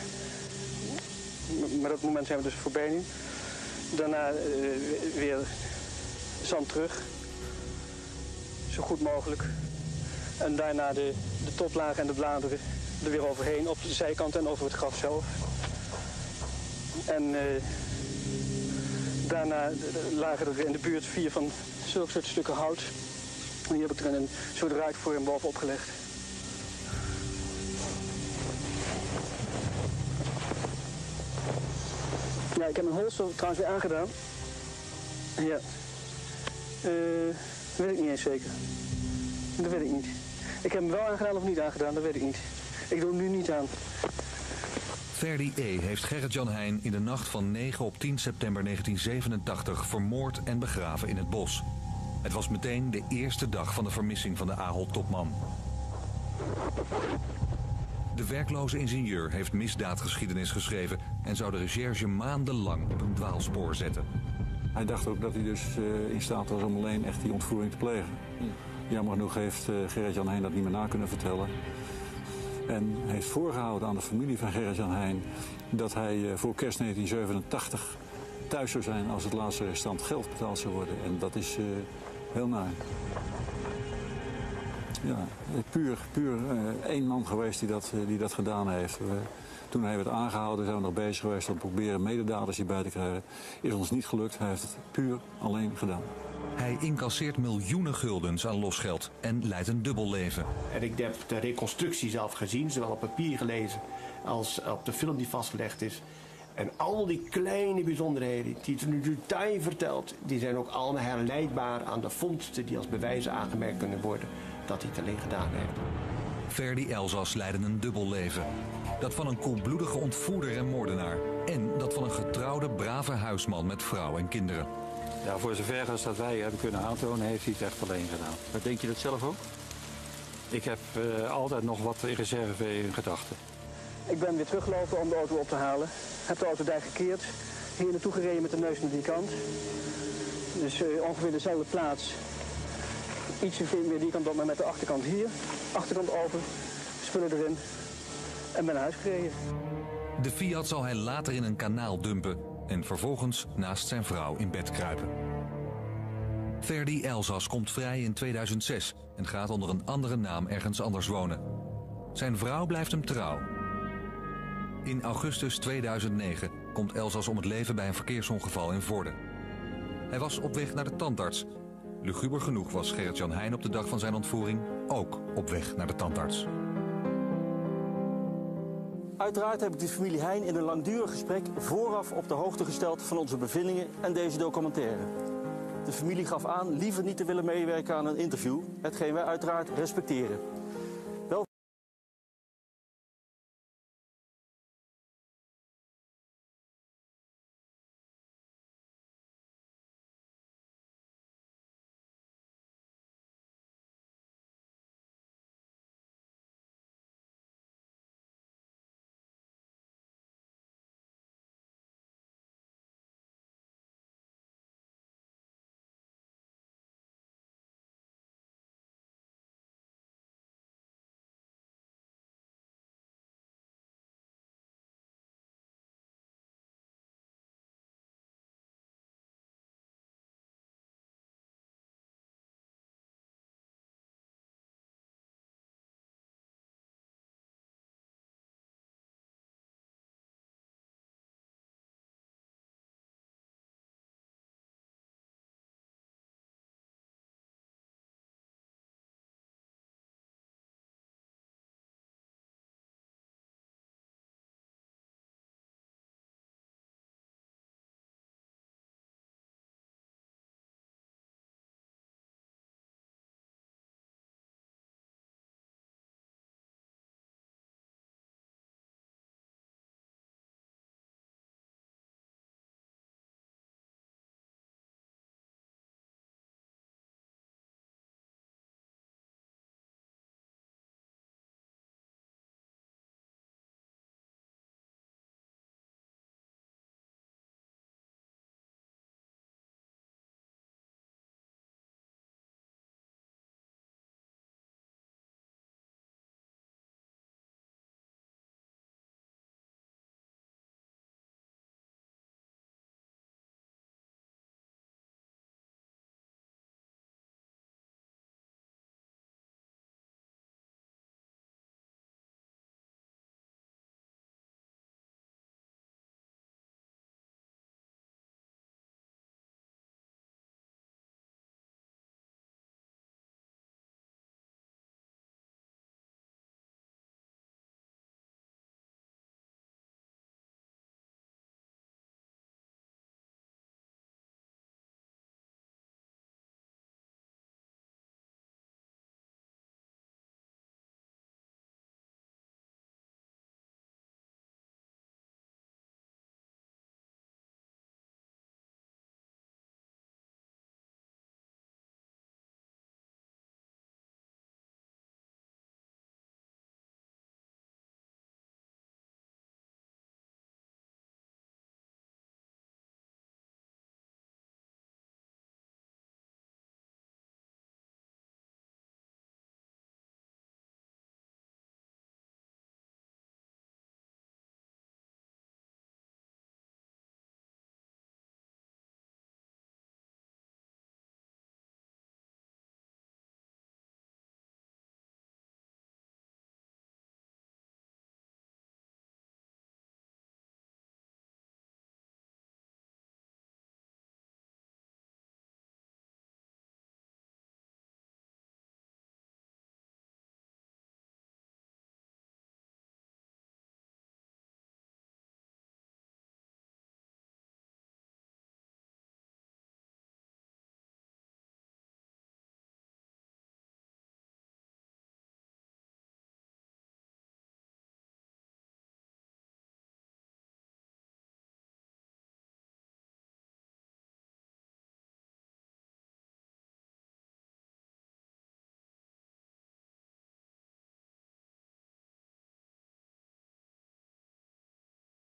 maar dat moment zijn we dus voorbij nu. Daarna weer zand terug. Zo goed mogelijk. En daarna de toplaag en de bladeren er weer overheen. Op de zijkant en over het graf zelf. En daarna lagen er in de buurt 4 van zulke soort stukken hout. En die heb ik er in een soort ruitvorm bovenop gelegd. Ja, ik heb mijn holster trouwens weer aangedaan. Ja. Dat weet ik niet eens zeker. Dat weet ik niet. Ik heb hem wel aangedaan of niet aangedaan, dat weet ik niet. Ik doe hem nu niet aan. Ferdy E. heeft Gerrit-Jan Heijn in de nacht van 9 op 10 september 1987 vermoord en begraven in het bos. Het was meteen de eerste dag van de vermissing van de Ahold-topman. De werkloze ingenieur heeft misdaadgeschiedenis geschreven en zou de recherche maandenlang op een dwaalspoor zetten. Hij dacht ook dat hij dus in staat was om alleen echt die ontvoering te plegen. Jammer genoeg heeft Gerrit-Jan Heijn dat niet meer na kunnen vertellen. En heeft voorgehouden aan de familie van Gerrit-Jan Heijn dat hij voor kerst 1987 thuis zou zijn als het laatste restant geld betaald zou worden. En dat is heel naar. Ja, puur één man geweest die dat gedaan heeft. Toen hij werd aangehouden zijn we nog bezig geweest om te proberen mededaders hierbij te krijgen. Is ons niet gelukt, hij heeft het puur alleen gedaan. Hij incasseert miljoenen guldens aan losgeld en leidt een dubbel leven. En ik heb de reconstructie zelf gezien, zowel op papier gelezen als op de film die vastgelegd is. En al die kleine bijzonderheden die het nu detail vertelt, die zijn ook allemaal herleidbaar aan de vondsten die als bewijzen aangemerkt kunnen worden dat hij het alleen gedaan heeft. Ferdy Elzas leidde een dubbel leven. Dat van een koelbloedige ontvoerder en moordenaar. En dat van een getrouwde, brave huisman met vrouw en kinderen. Ja, voor zover als dat wij hebben kunnen aantonen, heeft hij het echt alleen gedaan. Maar denk je dat zelf ook? Ik heb altijd nog wat in reserve in gedachten. Ik ben weer teruggelopen om de auto op te halen. Heb de auto daar gekeerd. Hier naartoe gereden met de neus naar die kant. Dus ongeveer dezelfde plaats. Ietsje meer die kant op, maar met de achterkant hier. Achterkant open, spullen erin en ben naar huis gereden. De Fiat zal hij later in een kanaal dumpen. en vervolgens naast zijn vrouw in bed kruipen. Ferdy Elzas komt vrij in 2006 en gaat onder een andere naam ergens anders wonen. Zijn vrouw blijft hem trouw. In augustus 2009 komt Elzas om het leven bij een verkeersongeval in Vorden. Hij was op weg naar de tandarts. Luguber genoeg was Gerrit-Jan Heijn op de dag van zijn ontvoering ook op weg naar de tandarts. Uiteraard heb ik de familie Heijn in een langdurig gesprek vooraf op de hoogte gesteld van onze bevindingen en deze documentaire. De familie gaf aan liever niet te willen meewerken aan een interview, hetgeen wij uiteraard respecteren.